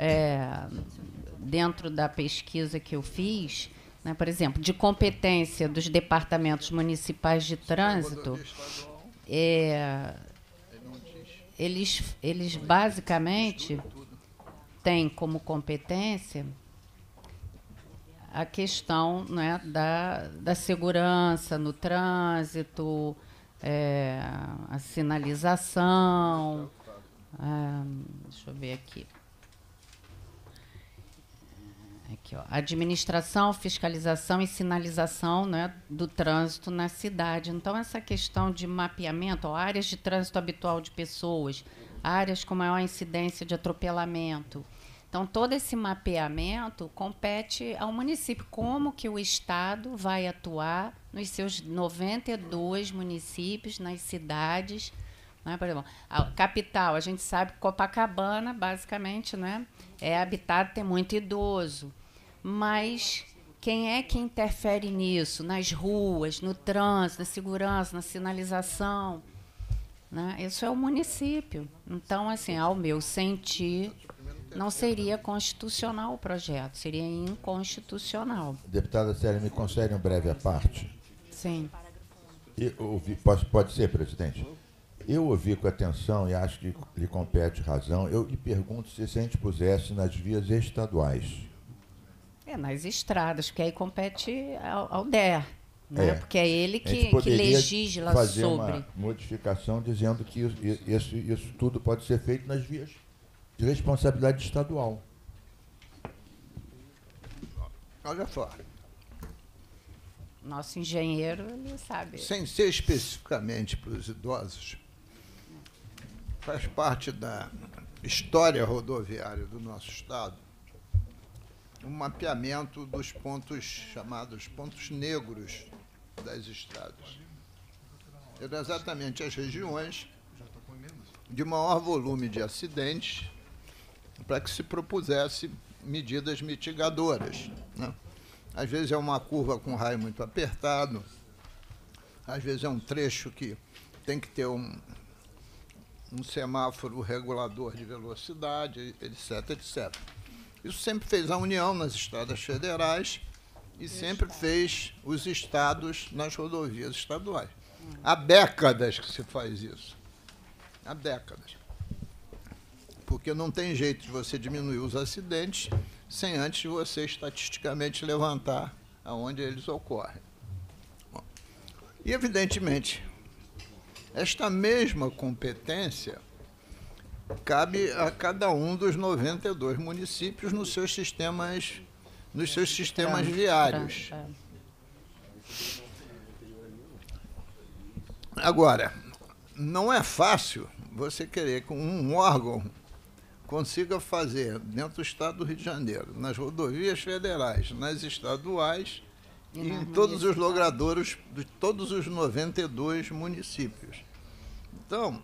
dentro da pesquisa que eu fiz, né, por exemplo, de competência dos departamentos municipais de trânsito, eles basicamente têm como competência a questão, né, da segurança no trânsito, a sinalização. Deixa eu ver aqui. Aqui, ó, administração, fiscalização e sinalização, né, do trânsito na cidade. Então, essa questão de mapeamento, ó, áreas de trânsito habitual de pessoas, áreas com maior incidência de atropelamento. Então, todo esse mapeamento compete ao município. Como que o Estado vai atuar nos seus 92 municípios, nas cidades? Né? Por exemplo, a capital, a gente sabe que Copacabana, basicamente, né, é habitado, tem muito idoso. Mas quem é que interfere nisso? Nas ruas, no trânsito, na segurança, na sinalização? Né? Isso é o município. Então, assim, ao meu sentir, não seria constitucional o projeto, seria inconstitucional. Deputada Célia, me concede um breve à parte? Sim. Pode ser, presidente? Eu ouvi com atenção e acho que lhe compete razão. Eu lhe pergunto se a gente pusesse nas vias estaduais. Nas estradas, porque aí compete ao DER, né? Porque é ele que legisla fazer sobre. Uma modificação dizendo que isso tudo pode ser feito nas vias de responsabilidade estadual. Olha só. Nosso engenheiro, ele sabe. Sem ser especificamente para os idosos, faz parte da história rodoviária do nosso Estado um mapeamento dos pontos chamados pontos negros das estradas. Eram exatamente as regiões de maior volume de acidentes para que se propusesse medidas mitigadoras, né? Às vezes é uma curva com raio muito apertado, às vezes é um trecho que tem que ter um semáforo regulador de velocidade, etc, etc. Isso sempre fez a União nas estradas federais e sempre fez os estados nas rodovias estaduais. Há décadas que se faz isso. Há décadas. Porque não tem jeito de você diminuir os acidentes sem antes você estatisticamente levantar aonde eles ocorrem. Bom, e, evidentemente, esta mesma competência cabe a cada um dos 92 municípios nos seus sistemas viários. Agora, não é fácil você querer que um órgão consiga fazer, dentro do Estado do Rio de Janeiro, nas rodovias federais, nas estaduais E em todos os logradouros de todos os 92 municípios. Então,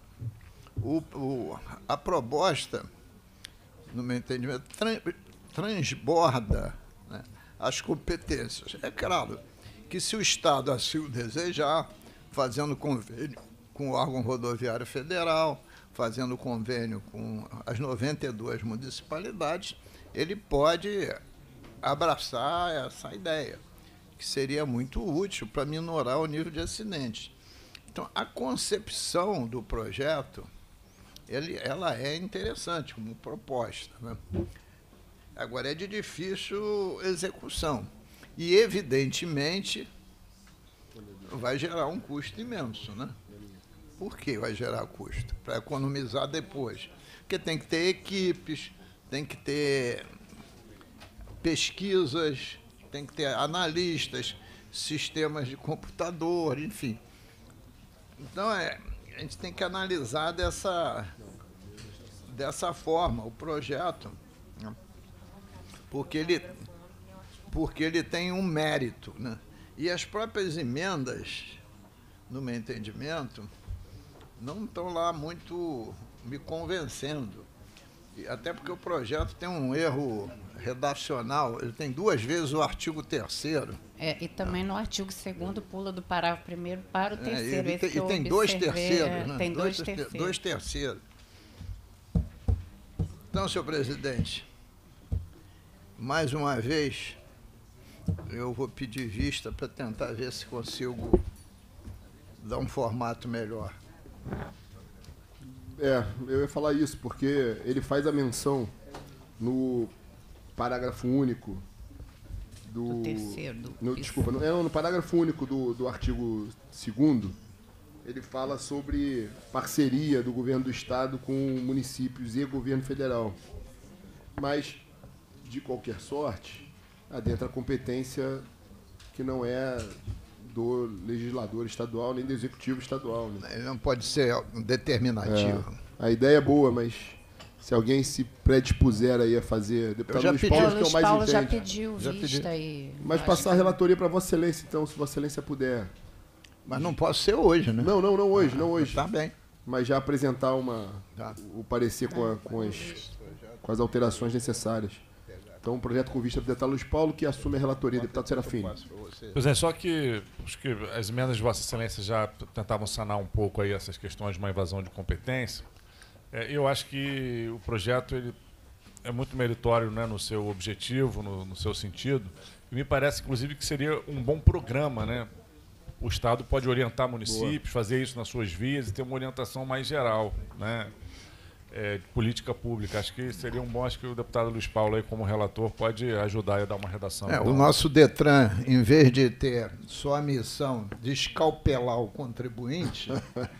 a proposta, no meu entendimento, transborda, né, as competências. É claro que se o Estado assim o desejar, fazendo convênio com o órgão rodoviário federal, fazendo convênio com as 92 municipalidades, ele pode abraçar essa ideia, que seria muito útil para minorar o nível de acidentes. Então, a concepção do projeto, ela é interessante como proposta, né? Agora, é de difícil execução. E, evidentemente, vai gerar um custo imenso, né? Por que vai gerar custo? Para economizar depois. Porque tem que ter equipes, tem que ter pesquisas, tem que ter analistas, sistemas de computador, enfim. Então, a gente tem que analisar dessa forma o projeto, né? Porque ele tem um mérito, né? E as próprias emendas, no meu entendimento, não estão lá muito me convencendo. Até porque o projeto tem um erro redacional, ele tem 2 vezes o artigo 3º. E também no artigo 2º pula do parágrafo 1º para o 3º. E tem 2 terceiros, né? Tem 2 terceiros. 2 terceiros. Então, senhor presidente, mais uma vez, eu vou pedir vista para tentar ver se consigo dar um formato melhor. Eu ia falar isso, porque ele faz a menção no parágrafo único do terceiro. No parágrafo único do artigo 2º, ele fala sobre parceria do governo do Estado com municípios e governo federal. Mas, de qualquer sorte, adentra a competência que não é do legislador estadual nem do executivo estadual, né? Ele não pode ser determinativo. A ideia é boa, mas se alguém se predispuser aí a fazer... Deputado Luiz Paulo, que é o mais Paulo já entende. pediu vista e... Mas passar a relatoria para Vossa Excelência, então, se Vossa Excelência puder. Mas não pode ser hoje, né? Não hoje. Tá bem. Mas já apresentar o parecer com as alterações necessárias. Então, um projeto com vista para o deputado Luiz Paulo, que assume a relatoria, deputado Serafini. Pois é, só que acho que as emendas de Vossa Excelência já tentavam sanar um pouco aí essas questões de uma invasão de competência. Eu acho que o projeto ele é muito meritório, né, no seu objetivo, no seu sentido. E me parece, inclusive, que seria um bom programa, né? O Estado pode orientar municípios, fazer isso nas suas vias e ter uma orientação mais geral, né? De política pública. Acho que seria acho que o deputado Luiz Paulo, aí, como relator, pode ajudar a dar uma redação. O nosso DETRAN, em vez de ter só a missão de escalpelar o contribuinte,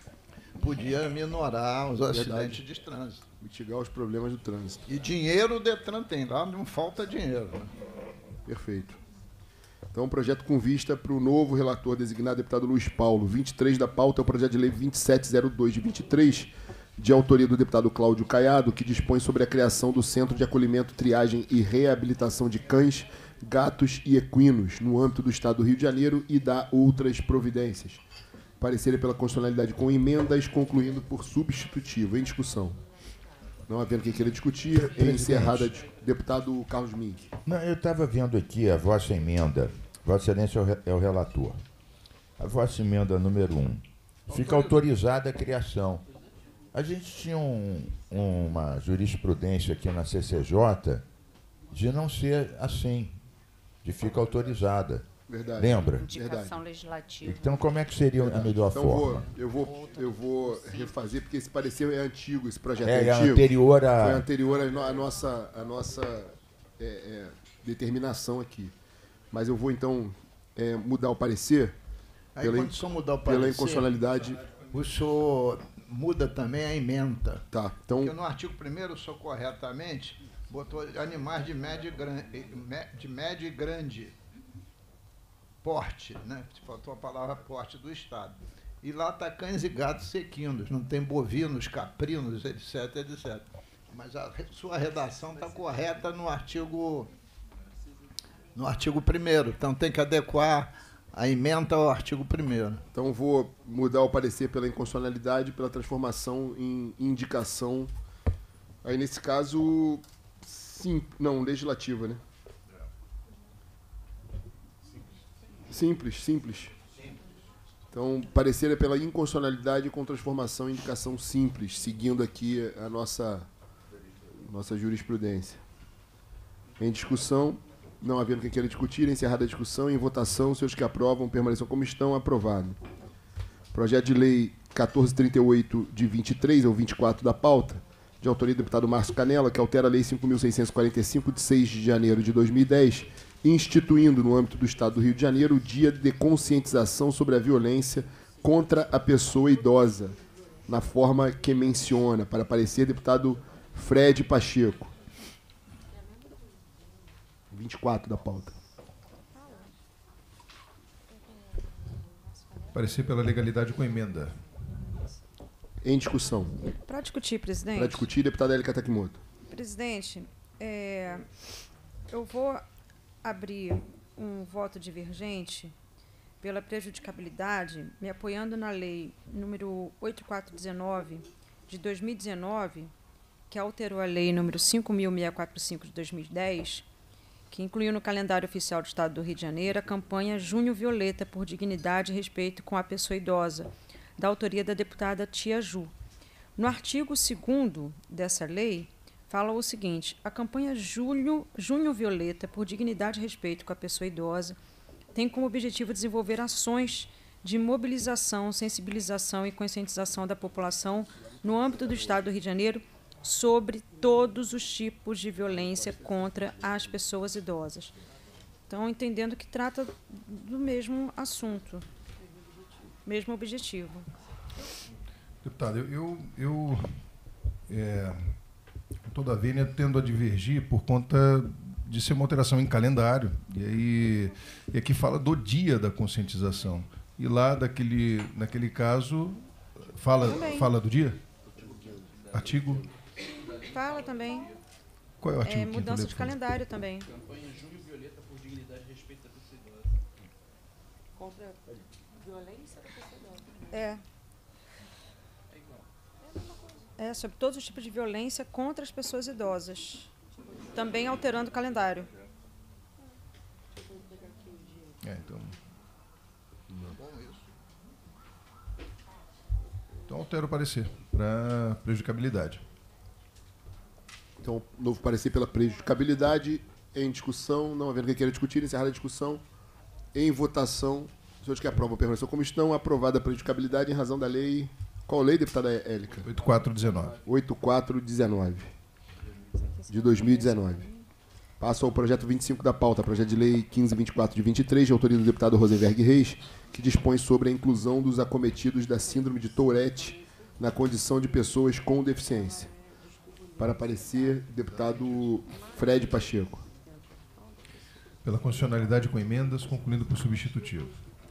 podia minorar os acidentes de trânsito. Mitigar os problemas do trânsito. E dinheiro o DETRAN tem, lá não falta dinheiro, né? Perfeito. Então, um projeto com vista para o novo relator designado, deputado Luiz Paulo. 23 da pauta é o projeto de lei 2702 de 23, de autoria do deputado Cláudio Caiado, que dispõe sobre a criação do Centro de Acolhimento, Triagem e Reabilitação de Cães, Gatos e Equinos, no âmbito do Estado do Rio de Janeiro, e dá outras providências. Parecer pela constitucionalidade com emendas, concluindo por substitutivo. Em discussão. Não havendo quem queira discutir, é encerrada a discussão. Deputado Carlos Mink. Não, eu estava vendo aqui a vossa emenda. Vossa Excelência é o relator. A vossa emenda número 1. Fica autorizada a criação. A gente tinha uma jurisprudência aqui na CCJ de não ser assim, de fica autorizada. Verdade. Lembra? Indicação legislativa. Então, como é que seria a melhor forma? Eu vou refazer, porque esse parecer é antigo, esse projeto é antigo. Anterior a... Foi anterior à nossa determinação aqui. Mas eu vou, então, mudar o parecer. Aí, quando o senhor mudar o parecer, pela inconstitucionalidade... O senhor muda também a emenda. Tá, então... Porque no artigo 1º, o senhor corretamente botou animais de médio e grande porte, né? Faltou a palavra porte do Estado. E lá está cães e gatos equinos, não tem bovinos, caprinos, etc, etc. Mas a sua redação está correta no artigo No artigo 1º. Então tem que adequar a emenda ao artigo 1º. Então vou mudar o parecer pela inconstitucionalidade pela transformação em indicação. Aí nesse caso, sim, não, legislativa, né? Simples. Então, parecer é pela inconstitucionalidade com transformação em indicação simples, seguindo aqui a nossa jurisprudência. Em discussão, não havendo quem queira discutir, encerrada a discussão, em votação, os senhores que aprovam permaneçam como estão, aprovado. Projeto de lei 1438 de 23 ou 24 da pauta, de autoria do deputado Márcio Canella, que altera a lei 5.645 de 6 de janeiro de 2010, instituindo no âmbito do Estado do Rio de Janeiro o Dia de Conscientização sobre a Violência contra a Pessoa Idosa, na forma que menciona, para parecer deputado Fred Pacheco. 24 da pauta. Parecer pela legalidade com emenda. Em discussão. Para discutir, presidente. Para discutir, deputada Élica Takimoto. Presidente, eu vou abrir um voto divergente pela prejudicabilidade, me apoiando na lei número 8419 de 2019, que alterou a lei número 5.645 de 2010, que incluiu no calendário oficial do Estado do Rio de Janeiro a campanha Junho Violeta por Dignidade e Respeito com a Pessoa Idosa, da autoria da deputada Tia Ju. No artigo 2º dessa lei, fala o seguinte: a campanha Junho Violeta por Dignidade e Respeito com a Pessoa Idosa tem como objetivo desenvolver ações de mobilização, sensibilização e conscientização da população no âmbito do Estado do Rio de Janeiro sobre todos os tipos de violência contra as pessoas idosas. Então, entendendo que trata do mesmo assunto, mesmo objetivo. Deputado, eu com toda a vênia, tendo a divergir por conta de ser uma alteração em calendário. E aqui fala do dia da conscientização. E lá, naquele caso, fala do dia? Artigo? Fala também. Qual é o artigo? Mudança de calendário também. Campanha Junho Violeta por Dignidade e Respeito da Pessoa Idosa. Contra a violência da pessoa idosa. Sobre todos os tipos de violência contra as pessoas idosas. Também alterando o calendário. Então altero o parecer para prejudicabilidade. Então, novo parecer pela prejudicabilidade. Em discussão, não havendo quem queira discutir, encerrada a discussão. Em votação, os senhores que aprovam permaneçam como estão, aprovada a prejudicabilidade em razão da lei. Qual lei, deputada Élica? 8419. 8419 de 2019. Passo ao projeto 25 da pauta, projeto de lei 1524 de 23, de autoria do deputado Rosenberg Reis, que dispõe sobre a inclusão dos acometidos da síndrome de Tourette na condição de pessoas com deficiência. Para parecer, deputado Fred Pacheco. Pela constitucionalidade com emendas, concluindo por substitutivo.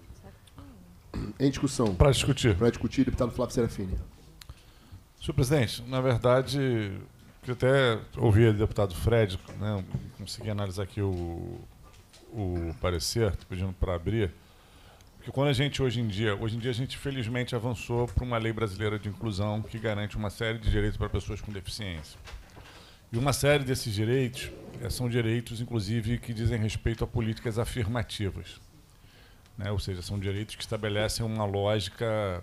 Em discussão. Para discutir. Para discutir, deputado Flávio Serafini. Senhor presidente, na verdade, eu até ouvi o deputado Fred, né, consegui analisar aqui o parecer, pedindo para abrir, porque quando a gente, hoje em dia a gente felizmente avançou para uma lei brasileira de inclusão que garante uma série de direitos para pessoas com deficiência. E uma série desses direitos são direitos, inclusive, que dizem respeito a políticas afirmativas. Né? Ou seja, são direitos que estabelecem uma lógica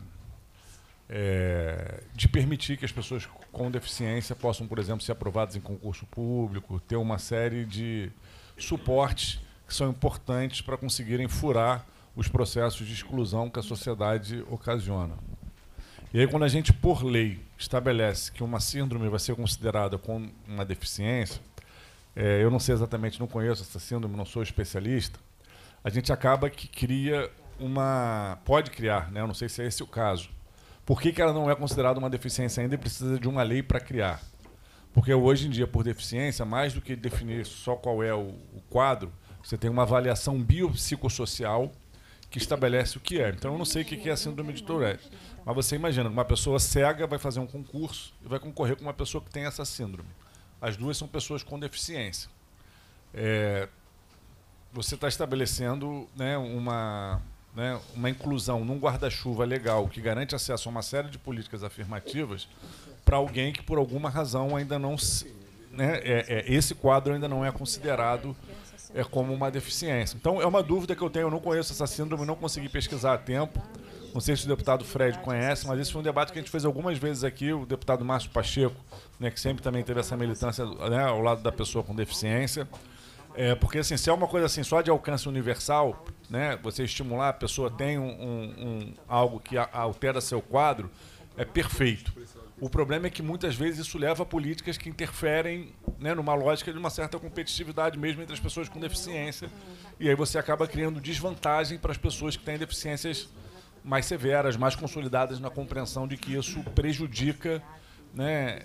de permitir que as pessoas com deficiência possam, por exemplo, ser aprovadas em concurso público, ter uma série de suportes que são importantes para conseguirem furar os processos de exclusão que a sociedade ocasiona. E aí, quando a gente, por lei, estabelece que uma síndrome vai ser considerada como uma deficiência, eu não sei exatamente, não conheço essa síndrome, não sou especialista, a gente acaba que pode criar, né? Eu não sei se é esse o caso. Por que ela não é considerada uma deficiência ainda e precisa de uma lei para criar? Porque hoje em dia, por deficiência, mais do que definir só qual é o quadro, você tem uma avaliação biopsicossocial que estabelece o que é. Então, eu não sei o que é a síndrome de Tourette. Mas você imagina, uma pessoa cega vai fazer um concurso e vai concorrer com uma pessoa que tem essa síndrome. As duas são pessoas com deficiência. você está estabelecendo, né, uma inclusão num guarda-chuva legal que garante acesso a uma série de políticas afirmativas para alguém que, por alguma razão, ainda não... esse quadro ainda não é considerado como uma deficiência. Então, é uma dúvida que eu tenho. Eu não conheço essa síndrome, não consegui pesquisar a tempo. Não sei se o deputado Fred conhece, mas esse foi um debate que a gente fez algumas vezes aqui. O deputado Márcio Pacheco, né, que sempre também teve essa militância, né, ao lado da pessoa com deficiência. Porque, assim, se é uma coisa assim, só de alcance universal, né, você estimular, a pessoa tem algo que altera seu quadro, é perfeito. O problema é que, muitas vezes, isso leva a políticas que interferem, né, numa lógica de uma certa competitividade mesmo entre as pessoas com deficiência. E aí você acaba criando desvantagem para as pessoas que têm deficiências mais severas, mais consolidadas na compreensão de que isso prejudica, né,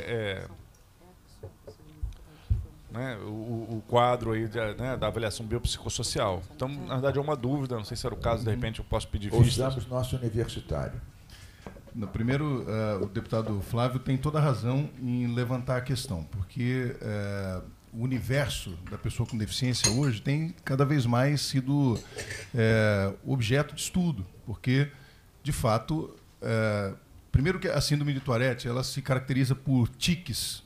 o quadro aí da avaliação biopsicossocial. Então, na verdade, é uma dúvida, não sei se era o caso, de repente eu posso pedir vista. Ouçamos nosso universitário. No primeiro, o deputado Flávio tem toda a razão em levantar a questão, porque o universo da pessoa com deficiência hoje tem cada vez mais sido objeto de estudo, porque, de fato, primeiro que a síndrome de Tourette, ela se caracteriza por tiques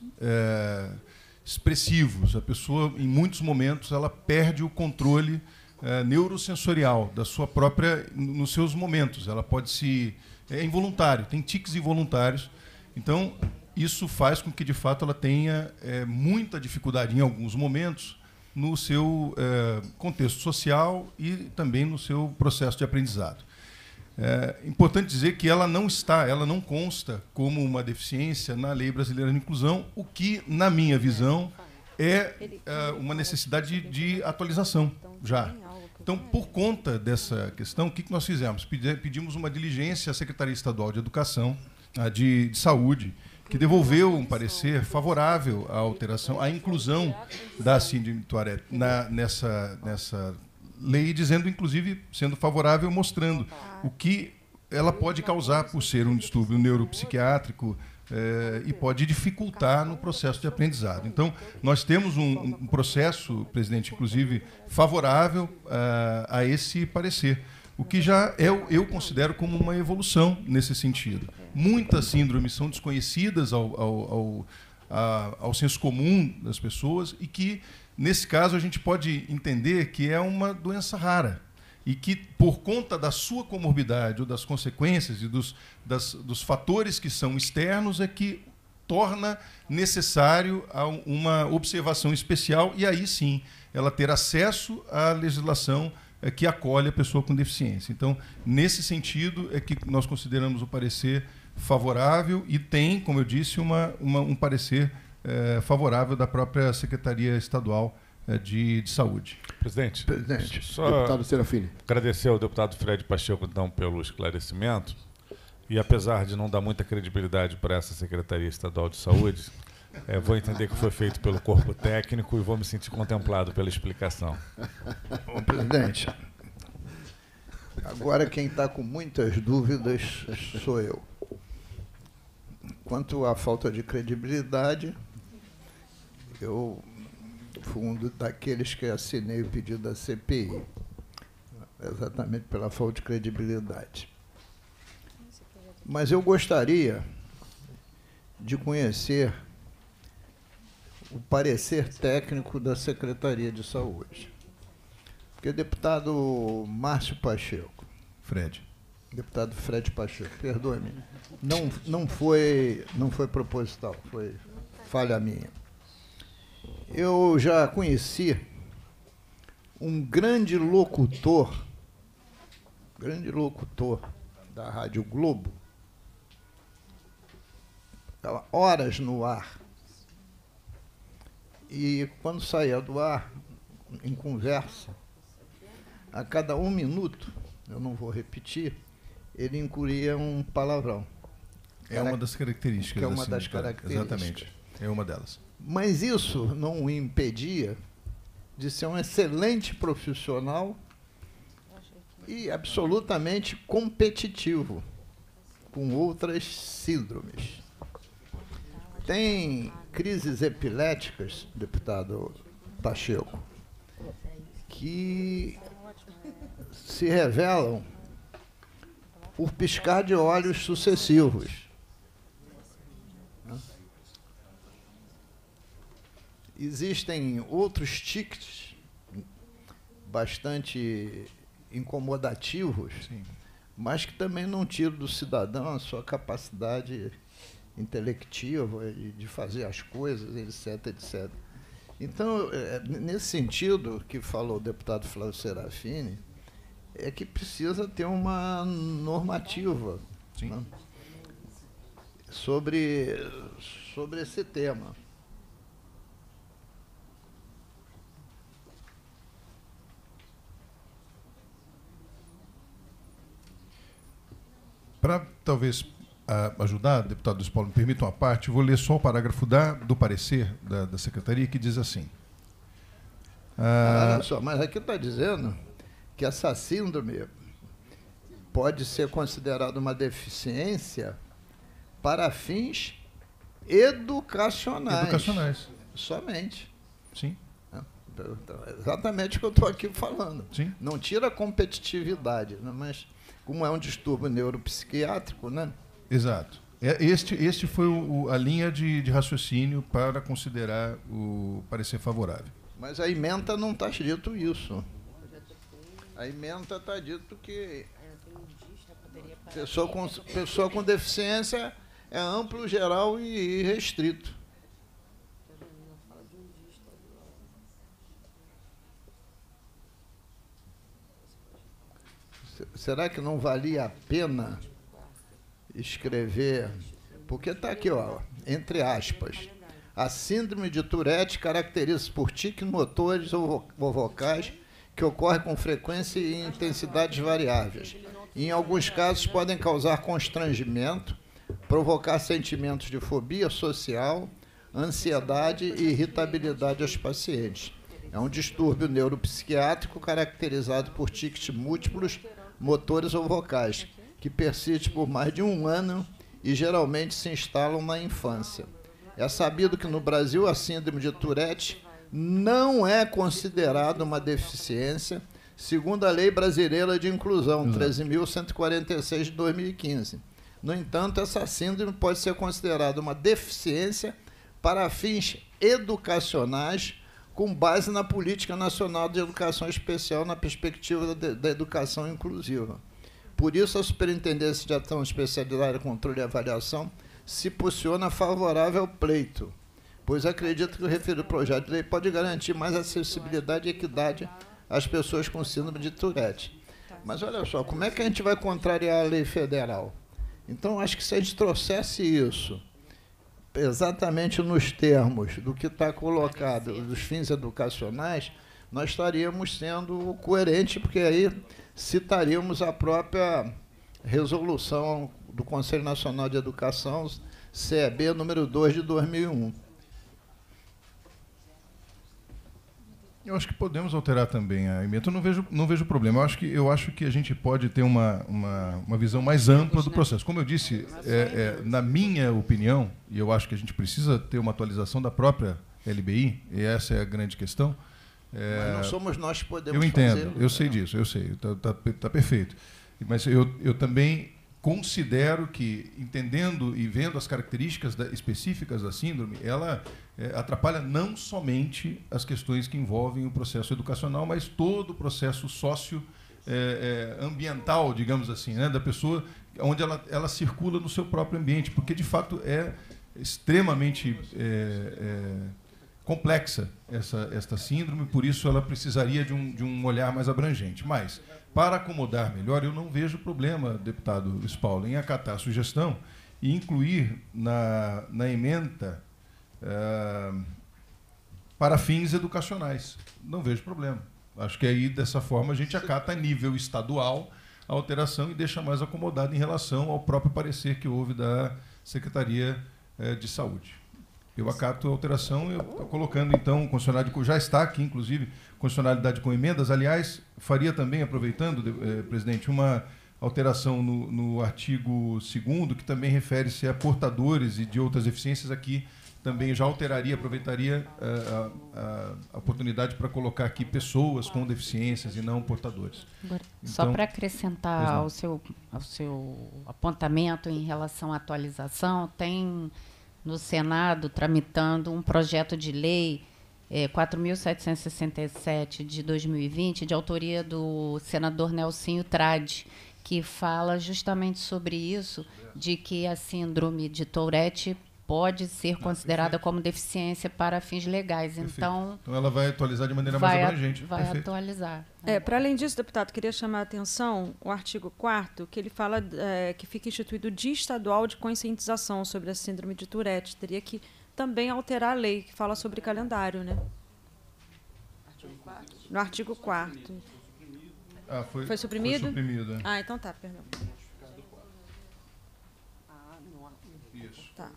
expressivos. A pessoa, em muitos momentos, ela perde o controle neurosensorial da sua própria, nos seus momentos. Ela pode se... É involuntário, tem tiques involuntários. Então, isso faz com que, de fato, ela tenha muita dificuldade, em alguns momentos, no seu contexto social e também no seu processo de aprendizado. É importante dizer que ela não consta como uma deficiência na Lei Brasileira de Inclusão, o que, na minha visão, é uma necessidade de atualização já. Então, por conta dessa questão, o que nós fizemos? Pedimos uma diligência à Secretaria Estadual de Educação, de Saúde, que devolveu um parecer favorável à alteração, à inclusão da síndrome de Tourette nessa lei, dizendo, inclusive, sendo favorável, mostrando o que ela pode causar por ser um distúrbio neuropsiquiátrico e pode dificultar no processo de aprendizado. Então, nós temos um processo, presidente, inclusive, favorável a esse parecer, o que já eu considero como uma evolução nesse sentido. Muitas síndromes são desconhecidas ao senso comum das pessoas e que, nesse caso, a gente pode entender que é uma doença rara e que, por conta da sua comorbidade ou das consequências e dos fatores que são externos, é que torna necessário uma observação especial e, aí sim, ela ter acesso à legislação que acolhe a pessoa com deficiência. Então, nesse sentido, é que nós consideramos o parecer favorável e tem, como eu disse, um parecer favorável da própria Secretaria Estadual de Saúde. Presidente, só deputado Serafini. Agradecer ao deputado Fred Pacheco, então, pelo esclarecimento. E, apesar de não dar muita credibilidade para essa Secretaria Estadual de Saúde, vou entender que foi feito pelo corpo técnico e vou me sentir contemplado pela explicação. Bom, presidente, agora quem está com muitas dúvidas sou eu. Quanto à falta de credibilidade, eu fui um daqueles que assinei o pedido da CPI, exatamente pela falta de credibilidade. Mas eu gostaria de conhecer o parecer técnico da Secretaria de Saúde. Porque o deputado Márcio Pacheco... Deputado Fred Pacheco, perdoe-me, não foi proposital, foi falha minha. Eu já conheci um grande locutor da Rádio Globo, ficava horas no ar, e quando saía do ar, em conversa, a cada 1 minuto, eu não vou repetir, ele incuria um palavrão. É uma das características. Que é uma das características. Exatamente, é uma delas. Mas isso não o impedia de ser um excelente profissional e absolutamente competitivo com outras síndromes. Tem crises epiléticas, deputado Pacheco, que se revelam por piscar de olhos sucessivos. Existem outros tiques bastante incomodativos, sim, mas que também não tiram do cidadão a sua capacidade intelectiva de fazer as coisas, etc, etc. Então, nesse sentido que falou o deputado Flávio Serafini, é que precisa ter uma normativa, né, sobre esse tema. Para, talvez, ajudar, deputado Luiz Paulo, me permita uma parte, vou ler só o parágrafo do parecer da Secretaria, que diz assim. Olha só, mas aqui está dizendo que essa síndrome pode ser considerada uma deficiência para fins educacionais. Educacionais. Somente. Sim. Exatamente o que eu estou aqui falando. Sim. Não tira a competitividade, né? Mas como é um distúrbio neuropsiquiátrico, né? Exato. Este foi a linha de raciocínio para considerar o parecer favorável. Mas a ementa não está dito isso. A ementa está dito que pessoa com deficiência é amplo, geral e restrito. Será que não valia a pena escrever? Porque está aqui, ó, entre aspas. A síndrome de Tourette caracteriza-se por tiques motores ou vocais que ocorrem com frequência e intensidades variáveis. Em alguns casos, podem causar constrangimento, provocar sentimentos de fobia social, ansiedade e irritabilidade aos pacientes. É um distúrbio neuropsiquiátrico caracterizado por tiques múltiplos, motores ou vocais, que persiste por mais de 1 ano e geralmente se instalam na infância. É sabido que no Brasil a síndrome de Tourette não é considerada uma deficiência, segundo a Lei Brasileira de Inclusão, 13.146 de 2015. No entanto, essa síndrome pode ser considerada uma deficiência para fins educacionais, com base na Política Nacional de Educação Especial na perspectiva da educação inclusiva. Por isso, a Superintendência de Ação Especializada, Controle e Avaliação se posiciona favorável ao pleito, pois acredita que o referido projeto de lei pode garantir mais acessibilidade e equidade às pessoas com síndrome de Tourette. Mas olha só, como é que a gente vai contrariar a lei federal? Então, acho que se a gente trouxesse isso exatamente nos termos do que está colocado, dos fins educacionais, nós estaríamos sendo coerentes, porque aí citaríamos a própria resolução do Conselho Nacional de Educação, CEB, número 2 de 2001. Eu acho que podemos alterar também a emenda. Eu não vejo problema. Eu acho que a gente pode ter uma visão mais ampla do processo. Como eu disse, na minha opinião, e eu acho que a gente precisa ter uma atualização da própria LBI, e essa é a grande questão. Mas não somos nós que podemos fazer. Eu entendo, fazê-lo. eu sei disso, eu sei, está perfeito. Mas eu também considero que, entendendo e vendo as características específicas da síndrome, ela atrapalha não somente as questões que envolvem o processo educacional, mas todo o processo socioambiental, digamos assim, né, da pessoa, onde ela circula no seu próprio ambiente, porque, de fato, é extremamente complexa esta síndrome, por isso ela precisaria de um olhar mais abrangente. Mas, para acomodar melhor, eu não vejo problema, deputado Luiz Paulo, em acatar a sugestão e incluir na ementa para fins educacionais. Não vejo problema. Acho que aí, dessa forma, a gente acata a nível estadual a alteração e deixa mais acomodado em relação ao próprio parecer que houve da Secretaria de Saúde. Eu acato a alteração, eu estou colocando, então, condicionalidade, já está aqui, inclusive, condicionalidade com emendas. Aliás, faria também, aproveitando, presidente, uma alteração no artigo 2º, que também refere-se a portadores e de outras deficiências aqui, também já alteraria, aproveitaria a oportunidade para colocar aqui pessoas com deficiências e não portadores. Agora, só Então, para acrescentar ao seu apontamento em relação à atualização, tem no Senado tramitando um projeto de lei 4.767 de 2020, de autoria do senador Nelsinho Trade, que fala justamente sobre isso, de que a síndrome de Tourette pode ser considerada como deficiência para fins legais. Então ela vai atualizar de maneira mais abrangente. Vai atualizar. Para além disso, deputado, queria chamar a atenção o artigo 4º, que ele fala que fica instituído o Dia Estadual de Conscientização sobre a Síndrome de Tourette. Teria que também alterar a lei que fala sobre calendário, né? No artigo 4º. Foi suprimido? Foi suprimido, é. Ah, então tá, perdão. Isso. Tá.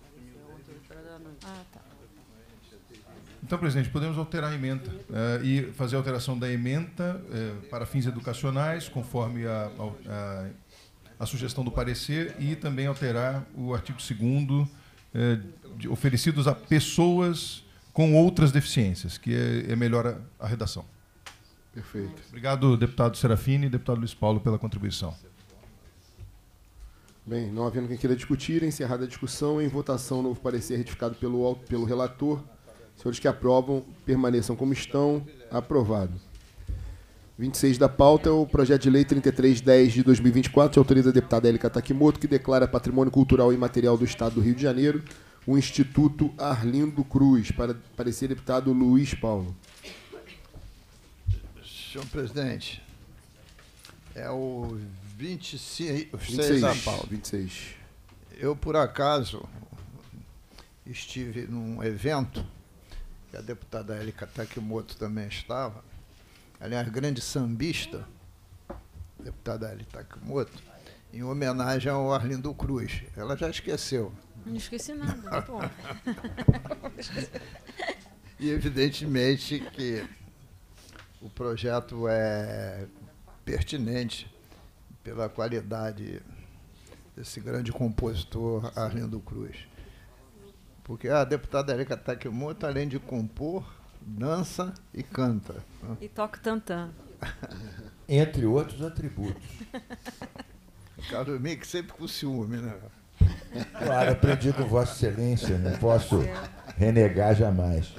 Ah, tá. Então, presidente, podemos alterar a emenda e fazer a alteração da emenda para fins educacionais, conforme a sugestão do parecer, e também alterar o artigo 2º, oferecidos a pessoas com outras deficiências, que é melhor a redação. Perfeito. Obrigado, deputado Serafini e deputado Luiz Paulo, pela contribuição. Bem, não havendo quem queira discutir, encerrada a discussão, em votação, novo parecer retificado pelo relator. Senhores que aprovam, permaneçam como estão. Aprovado. 26 da pauta é o projeto de lei 3310 de 2024, de autoria da deputada Élica Takimoto, que declara patrimônio cultural e imaterial do Estado do Rio de Janeiro o Instituto Arlindo Cruz. Para parecer, deputado Luiz Paulo. Senhor presidente, é o 26 da pauta. 26. Eu, por acaso, estive num evento, que a deputada Élica Takimoto também estava, aliás, grande sambista, deputada Élica Takimoto, em homenagem ao Arlindo Cruz. Ela já esqueceu. Não esqueci nada. Bom. E, evidentemente, que o projeto é pertinente pela qualidade desse grande compositor Arlindo Cruz. Porque a deputada Élica Takimoto, além de compor, dança e canta. E toca tantã. Entre outros atributos. Carlos Mick sempre com ciúme, né? Claro, aprendi com Vossa Excelência, não posso renegar jamais.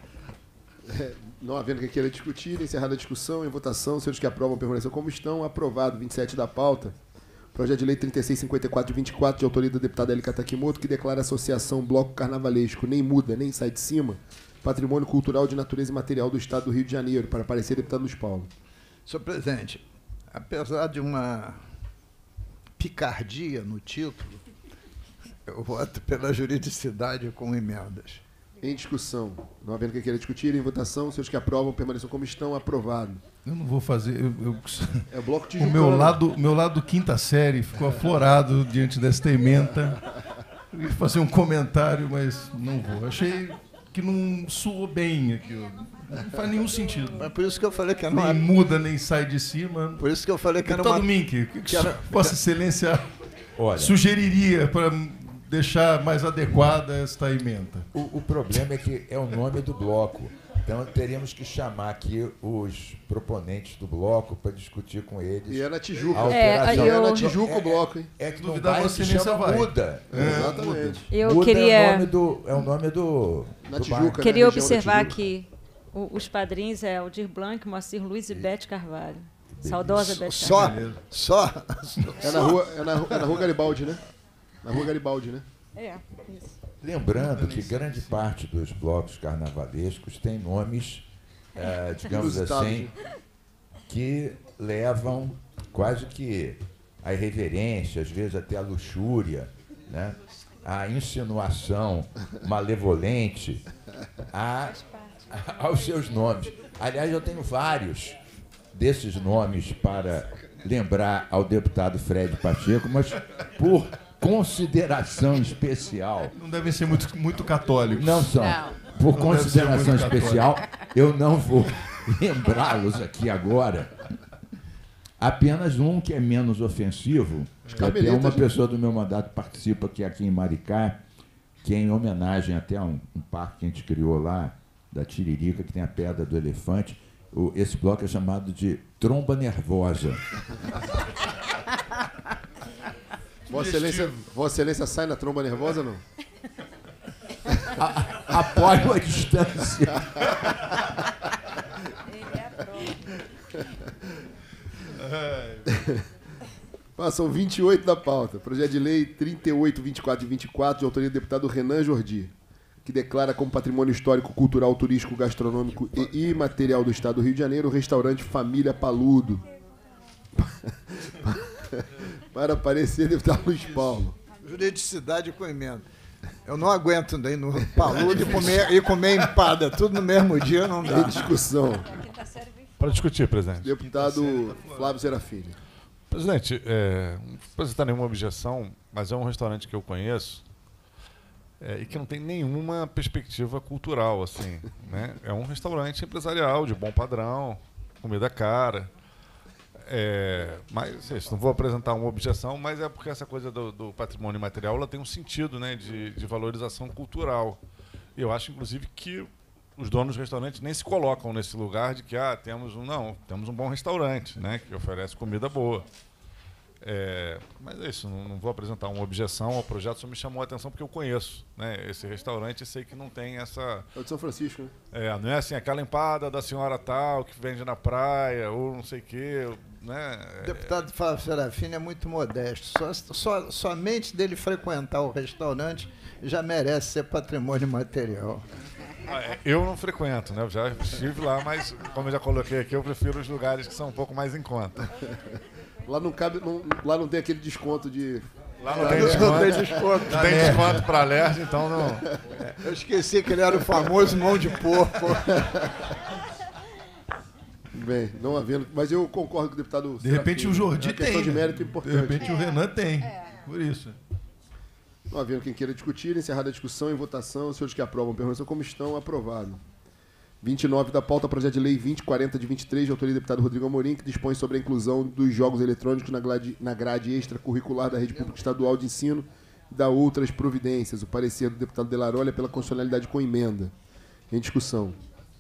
Não havendo quem queira discutir, encerrada a discussão, em votação, senhores que aprovam permaneçam como estão. Aprovado. 27 da pauta. Projeto de lei 3654 de 24, de autoria da deputada Élica Takimoto, que declara a associação Bloco Carnavalesco Nem Muda, Nem Sai de Cima, patrimônio cultural de natureza e material do Estado do Rio de Janeiro. Para parecer, deputado Luiz Paulo. Senhor presidente, apesar de uma picardia no título, eu voto pela juridicidade com emendas. Em discussão. Não havendo quem queira discutir, em votação, senhores que aprovam permaneçam como estão. Aprovado. Eu não vou fazer... É o bloco de o meu lado quinta série ficou aflorado diante desta emenda. Eu ia fazer um comentário, mas não vou. Achei que não soou bem aquilo. Não faz nenhum sentido. Mas por isso que eu falei que nem muda, nem sai de cima. Por isso que eu falei que era uma... Mink, Vossa Excelência sugeriria para deixar mais adequada esta emenda? O problema é que é o nome do bloco. Então teríamos que chamar aqui os proponentes do bloco para discutir com eles. E é na Tijuca. É na Tijuca o bloco, hein? É que no bairro se chama Muda. Exatamente. Eu Muda queria... é o nome do na Tijuca. Queria observar que os padrinhos é Aldir Blanc, Moacir Luiz e Bete Carvalho. Saudosa Bete Carvalho. É na rua Garibaldi, né? Na rua Garibaldi, né? É, isso. Lembrando que grande parte dos blocos carnavalescos tem nomes, digamos assim, que levam quase que à irreverência, às vezes até à luxúria, né? À insinuação malevolente, aos seus nomes. Aliás, eu tenho vários desses nomes para lembrar ao deputado Fred Pacheco, mas por consideração especial... Não devem ser muito católicos. Não são. Não. Por consideração especial, eu não vou lembrá-los aqui agora. Apenas um que é menos ofensivo, que até uma pessoa do meu mandato participa, que é aqui em Maricá, que é em homenagem até a um parque que a gente criou lá, da Tiririca, que tem a Pedra do Elefante. Esse bloco é chamado de Tromba Nervosa. Vossa Excelência sai na tromba nervosa ou não? Apoio à distância. Passam 28 da pauta. Projeto de lei 38, 24 e 24, de autoria do deputado Renan Jordi, que declara como patrimônio histórico, cultural, turístico, gastronômico e imaterial do Estado do Rio de Janeiro o restaurante Família Paludo. Para aparecer, deputado Luiz Paulo. Juridicidade com emenda. Eu não aguento daí no Paludo e comer empada, tudo no mesmo dia não dá. Em discussão. Para discutir, presidente. Deputado Flávio Serafini. Presidente, não apresentar nenhuma objeção, mas é um restaurante que eu conheço e que não tem nenhuma perspectiva cultural, assim, né? É um restaurante empresarial de bom padrão, comida cara. Mas isso, não vou apresentar uma objeção, mas é porque essa coisa do patrimônio material ela tem um sentido, né, de valorização cultural. E eu acho, inclusive, que os donos dos restaurantes nem se colocam nesse lugar de que temos um bom restaurante, né, que oferece comida boa. Mas é isso, não vou apresentar uma objeção ao projeto, só me chamou a atenção porque eu conheço, né, esse restaurante e sei que não tem essa... É o de São Francisco, né? Não é assim, aquela empada da senhora tal que vende na praia, ou não sei o quê, né? O deputado Flávio Serafini é muito modesto. Somente dele frequentar o restaurante já merece ser patrimônio material. Eu não frequento, né? Eu já estive lá, mas como eu já coloquei aqui, eu prefiro os lugares que são um pouco mais em conta. Lá não cabe, lá não tem aquele desconto de... Lá não tem desconto. Não tem desconto para alerta, então não... Eu esqueci que ele era o famoso mão de porco. Bem, não havendo... Mas eu concordo com o deputado... De repente o Jordi tem. De mérito importante. De repente o Renan tem. Por isso. Não havendo quem queira discutir, encerrada a discussão, em votação, os senhores que aprovam permaneçam como estão, aprovado. 29 da pauta, projeto de lei 2040 de 23, de autoria do deputado Rodrigo Amorim, que dispõe sobre a inclusão dos jogos eletrônicos na grade extracurricular da Rede Pública Estadual de Ensino e da outras providências. O parecer do deputado Delarolli é pela constitucionalidade com emenda. Em discussão.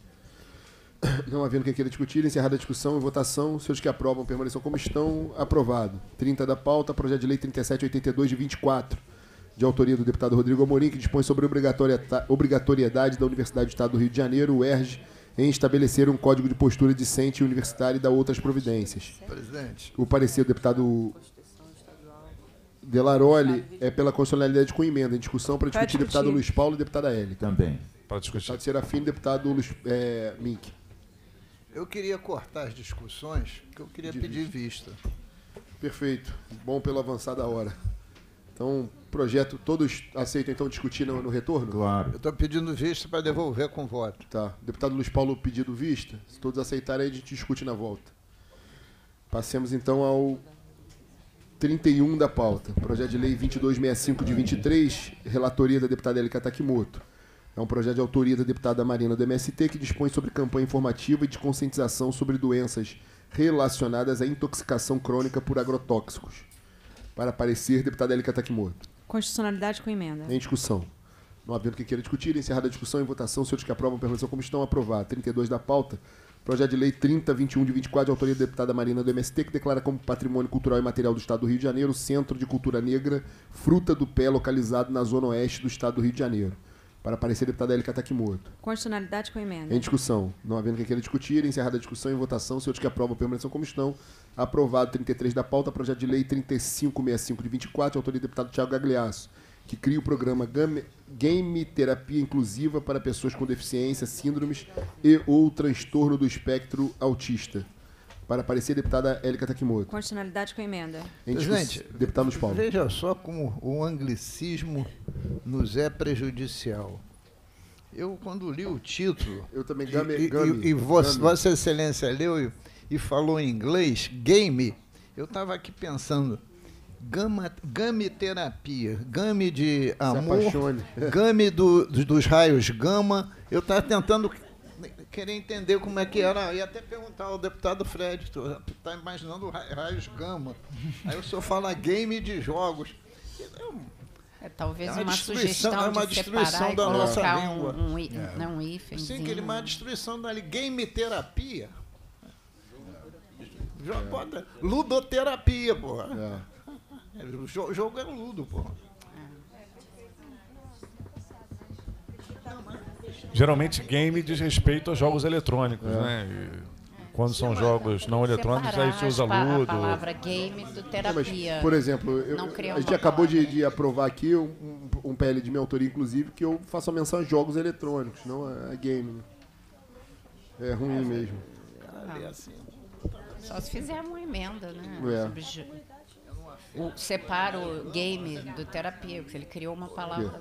Não havendo quem queira discutir, encerrada a discussão, em votação, os senhores que aprovam permaneçam como estão, aprovado. 30 da pauta, projeto de lei 3782 de 24, de autoria do deputado Rodrigo Amorim, que dispõe sobre a obrigatoriedade da Universidade do Estado do Rio de Janeiro, UERJ, em estabelecer um código de postura discente universitária e da outras providências. Presidente. O parecer do deputado Delarolli é pela constitucionalidade com emenda. Em discussão para discutir deputado Luiz Paulo e deputada Érica. Também. Para discutir. Deputado Serafim e deputado Mink. Eu queria cortar as discussões, porque eu queria pedir vista. Perfeito. Bom pela avançada hora. Então, projeto, todos aceitam então discutir no retorno? Claro. Eu estou pedindo vista para devolver com voto. Tá. Deputado Luiz Paulo pedido vista. Se todos aceitarem, a gente discute na volta. Passemos então ao 31 da pauta. Projeto de lei 2265 de 23, relatoria da deputada Érica Takimoto. É um projeto de autoria da deputada Marina do MST que dispõe sobre campanha informativa e de conscientização sobre doenças relacionadas à intoxicação crônica por agrotóxicos. Para parecer, deputada Érica Takimoto. Constitucionalidade com emenda. Em discussão. Não havendo quem queira discutir, encerrada a discussão, em votação, os senhores que aprovam permaneçam como estão, aprovados. 32 da pauta. Projeto de lei 3021 de 24, de autoria da deputada Marina do MST, que declara como patrimônio cultural e material do Estado do Rio de Janeiro o Centro de Cultura Negra Fruta do Pé, localizado na zona oeste do Estado do Rio de Janeiro. Para aparecer, a deputada Érica Takimoto. Constitucionalidade com emenda. Em discussão. Não havendo quem queira discutir, encerrada a discussão, em votação, os senhores que aprovam permaneçam como estão. Aprovado. 33 da pauta, projeto de lei 3565 de 24, de autoria do deputado Thiago Gagliasso, que cria o programa Game Terapia Inclusiva para pessoas com deficiência, síndromes e ou transtorno do espectro autista. Para aparecer, deputada Érica Takimoto. Constitucionalidade com emenda. Presidente, deputado Luiz Paulo. Veja só como o anglicismo nos é prejudicial. Eu, quando li o título... Eu também, Vossa Excelência leu e falou em inglês, game, eu estava aqui pensando, game terapia, game de amor, game dos raios gama, eu estava tentando querer entender como é que era, e até perguntar ao deputado Fred, tu está imaginando raios gama, aí o senhor fala game de jogos, Talvez É uma uma destruição- sugestão é uma de destruição separar e da nossa colocar língua. um hífenzinho. Sim, que ele é uma destruição da game terapia. Bota ludoterapia, porra. O jogo é ludo, porra. Geralmente game diz respeito a jogos eletrônicos, né? E quando são jogos não eletrônicos, aí se usa a ludo. palavra game do terapia. Mas, por exemplo, Não criar a gente uma acabou palavra. de aprovar aqui um PL de minha autoria, inclusive, que eu faço a menção a jogos eletrônicos, não a game. Né? É ruim mesmo. Só se fizer uma emenda, né? É. Separa o game do terapia, porque ele criou uma palavra.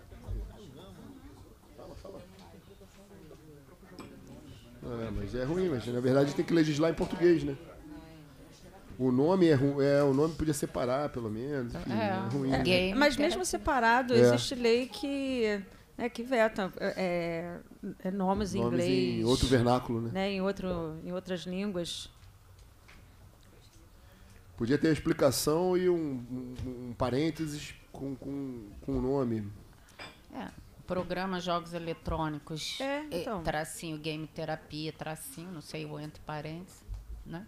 Mas é ruim, mas na verdade tem que legislar em português, né? O nome é ruim, o nome podia separar, pelo menos. Enfim, é ruim. Né? Game, Mas mesmo separado, existe lei que veta nomes em inglês. Em outro vernáculo, né? Em outras línguas. Podia ter a explicação e um parênteses com o nome. Programa jogos eletrônicos. Então. Tracinho, game terapia, tracinho, não sei, o entre parênteses, né?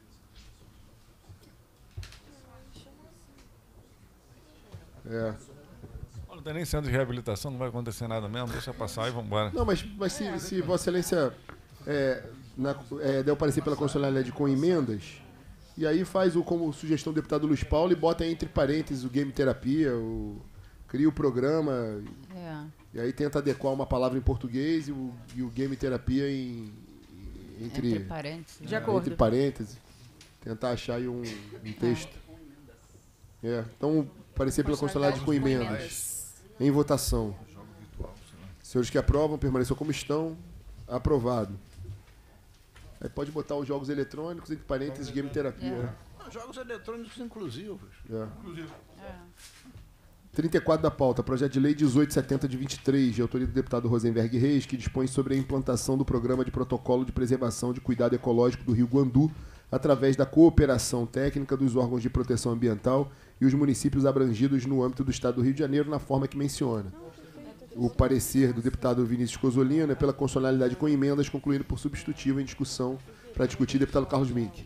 Não tem nem centro de reabilitação, não vai acontecer nada mesmo, deixa passar e vamos embora. Não, mas se Vossa Excelência der o parecer pela constitucionalidade com emendas, e aí faz como sugestão do deputado Luiz Paulo e bota entre parênteses o game terapia, cria o programa, e aí tenta adequar uma palavra em português e o game terapia entre parênteses. De acordo. Entre parênteses. Tentar achar aí um texto. Então, parecer pela constitucionalidade com emendas. Em votação. Senhores que aprovam, permaneçam como estão. Aprovado. Aí pode botar os jogos eletrônicos, entre parênteses, game terapia. Jogos eletrônicos inclusivos. 34 da pauta, projeto de lei 1870 de 23, de autoria do deputado Rosenberg Reis, que dispõe sobre a implantação do programa de protocolo de preservação de cuidado ecológico do Rio Guandu, através da cooperação técnica dos órgãos de proteção ambiental e os municípios abrangidos no âmbito do Estado do Rio de Janeiro, na forma que menciona. O parecer do deputado Vinícius Cosolino é pela constitucionalidade com emendas, concluindo por substitutivo em discussão para discutir deputado Carlos Mink.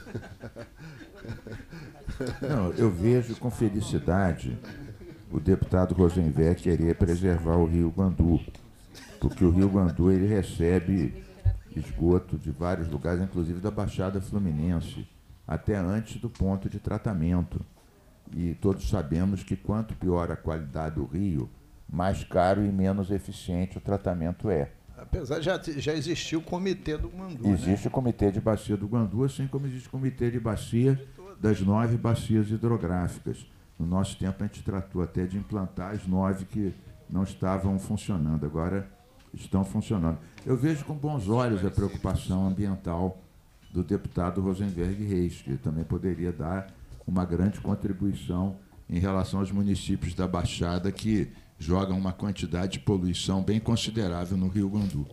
Não, eu vejo com felicidade o deputado Rosenberg querer preservar o Rio Guandu, porque o Rio Guandu ele recebe esgoto de vários lugares, inclusive da Baixada Fluminense, até antes do ponto de tratamento. E todos sabemos que quanto pior a qualidade do rio, mais caro e menos eficiente o tratamento é. Apesar de já existir o comitê do Guandu. Existe o comitê de bacia do Guandu, assim como existe o comitê de bacia das 9 bacias hidrográficas. No nosso tempo, a gente tratou até de implantar as 9 que não estavam funcionando, agora estão funcionando. Eu vejo com bons olhos a preocupação ambiental do deputado Rosenberg Reis, que também poderia dar uma grande contribuição em relação aos municípios da Baixada que jogam uma quantidade de poluição bem considerável no Rio Guandu.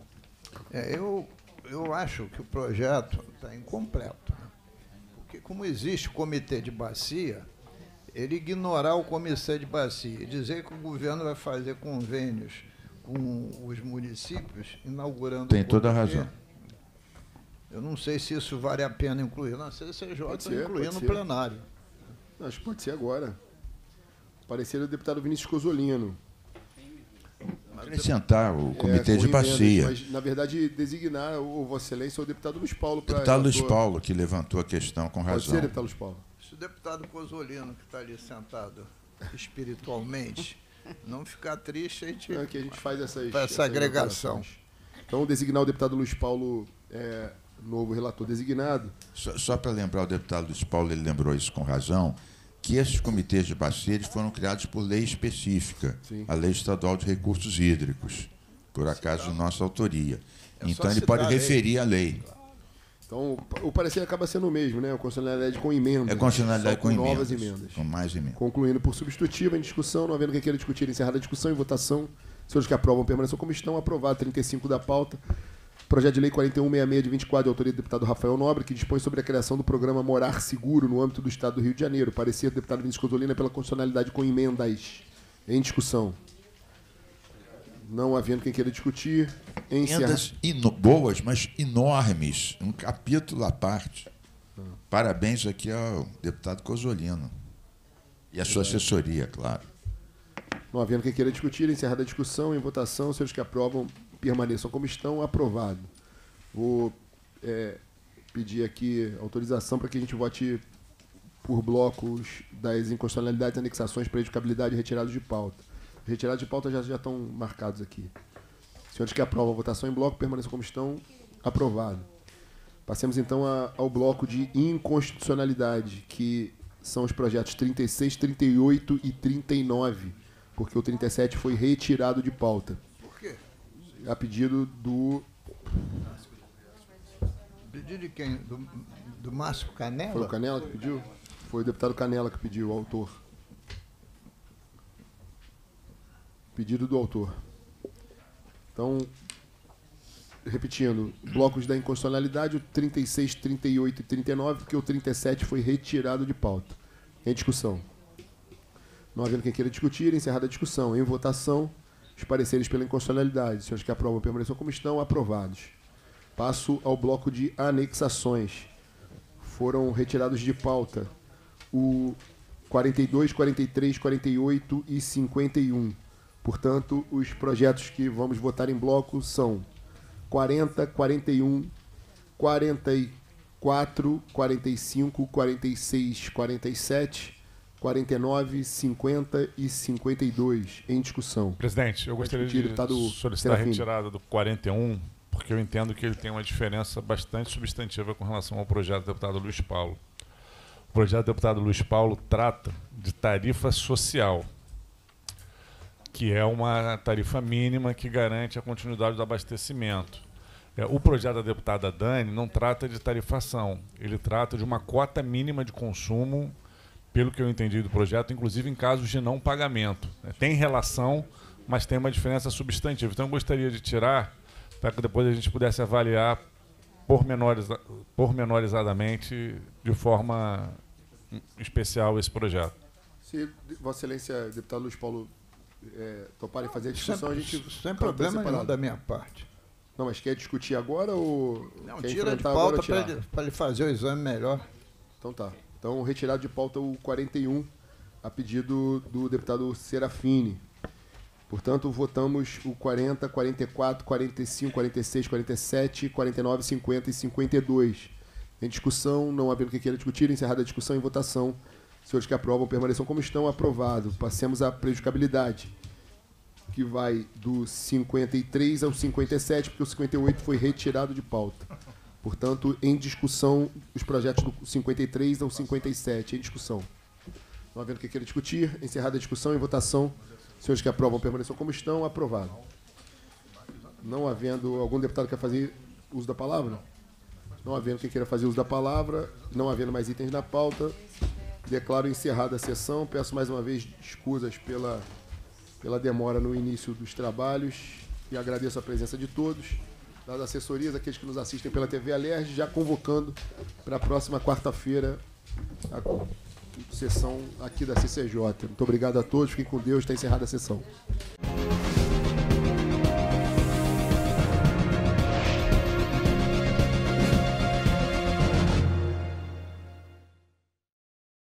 Eu acho que o projeto está incompleto, né? Porque como existe o comitê de bacia, ele ignorar o comitê de bacia e dizer que o governo vai fazer convênios com os municípios, inaugurando Tem toda a razão. Eu não sei se isso vale a pena incluir na CCJ ou incluir no plenário. Acho que pode ser agora. Parecer do deputado Vinícius Cosolino. Acrescentar o comitê de bacia. Mas, na verdade, designar o Vossa Excelência ou o deputado Luiz Paulo. Deputado Luiz Paulo, que levantou a questão com razão. Pode ser, deputado Luiz Paulo. Se o deputado Cosolino, que está ali sentado espiritualmente, não ficar triste, a gente faz essa agregação. Então, designar o deputado Luiz Paulo, novo relator designado. Só para lembrar o deputado Luiz Paulo, ele lembrou isso com razão, que esses comitês de bacia eles foram criados por lei específica, a Lei Estadual de Recursos Hídricos, por acaso de nossa autoria. Então, ele pode referir a lei. Então, o parecer acaba sendo o mesmo, né? A constitucionalidade com emendas. É constitucionalidade com novas emendas. Com mais emendas. Concluindo por substitutiva em discussão, não havendo quem queira discutir, encerrada a discussão e votação. Senhores que aprovam permaneçam como estão. Aprovado 35 da pauta. Projeto de lei 4166 de 24, de autoria do deputado Rafael Nobre, que dispõe sobre a criação do programa Morar Seguro no âmbito do Estado do Rio de Janeiro. Parecer do deputado Vinícius Cosolino pela constitucionalidade com emendas. Em discussão. Não havendo quem queira discutir, Emendas boas, mas enormes. Um capítulo à parte. Parabéns aqui ao deputado Cozzolino. E a sua assessoria, claro. Não havendo quem queira discutir, encerrada a discussão, em votação, os senhores que aprovam permaneçam como estão, aprovado. Vou pedir aqui autorização para que a gente vote por blocos das inconstitucionalidades, anexações, prejudicabilidade e retirados de pauta. Retirados de pauta já estão marcados aqui. Senhores que aprovam a votação em bloco, permaneçam como estão, aprovado. Passemos então ao bloco de inconstitucionalidade, que são os projetos 36, 38 e 39, porque o 37 foi retirado de pauta. Por quê? A pedido do... Pedido de quem? Do Márcio Canela? Foi o Canela que pediu? Foi o deputado Canela que pediu, o autor. Pedido do autor. Então, repetindo, blocos da inconstitucionalidade, o 36, 38 e 39, porque o 37 foi retirado de pauta. Em discussão. Não havendo quem queira discutir, encerrada a discussão. Em votação, os pareceres pela inconstitucionalidade. Os senhores que aprovam permaneçam como estão, aprovados. Passo ao bloco de anexações. Foram retirados de pauta o 42, 43, 48 e 51. Portanto, os projetos que vamos votar em bloco são 40, 41, 44, 45, 46, 47, 49, 50 e 52. Em discussão. Presidente, eu gostaria de solicitar a retirada do 41, porque eu entendo que ele tem uma diferença bastante substantiva com relação ao projeto do deputado Luiz Paulo. O projeto do deputado Luiz Paulo trata de tarifa social, que é uma tarifa mínima que garante a continuidade do abastecimento. O projeto da deputada Dani não trata de tarifação, ele trata de uma cota mínima de consumo, pelo que eu entendi do projeto, inclusive em casos de não pagamento. Tem relação, mas tem uma diferença substantiva. Então eu gostaria de tirar, para que depois a gente pudesse avaliar pormenorizadamente, de forma especial, esse projeto. Se Vossa Excelência, deputado Luiz Paulo, toparem fazer a discussão, a gente... Sem problema nenhum da minha parte. Não, mas quer discutir agora ou... Não, tira de pauta para ele fazer o exame melhor. Então tá. Então, retirado de pauta o 41, a pedido do deputado Serafini. Portanto, votamos o 40, 44, 45, 46, 47, 49, 50 e 52. Em discussão, não havendo quem queira discutir, encerrada a discussão em votação. Senhores que aprovam permaneçam como estão, aprovado. Passemos à prejudicabilidade, que vai do 53 ao 57, porque o 58 foi retirado de pauta. Portanto, em discussão, os projetos do 53 ao 57. Em discussão. Não havendo quem queira discutir, encerrada a discussão em votação. Senhores que aprovam permaneçam como estão, aprovado. Não havendo algum deputado que quer fazer uso da palavra? Não havendo quem queira fazer uso da palavra, não havendo mais itens na pauta, declaro encerrada a sessão. Peço mais uma vez desculpas pela demora no início dos trabalhos e agradeço a presença de todos, das assessorias, aqueles que nos assistem pela TV Alerj, já convocando para a próxima quarta-feira a sessão aqui da CCJ. Muito obrigado a todos, fiquem com Deus, está encerrada a sessão.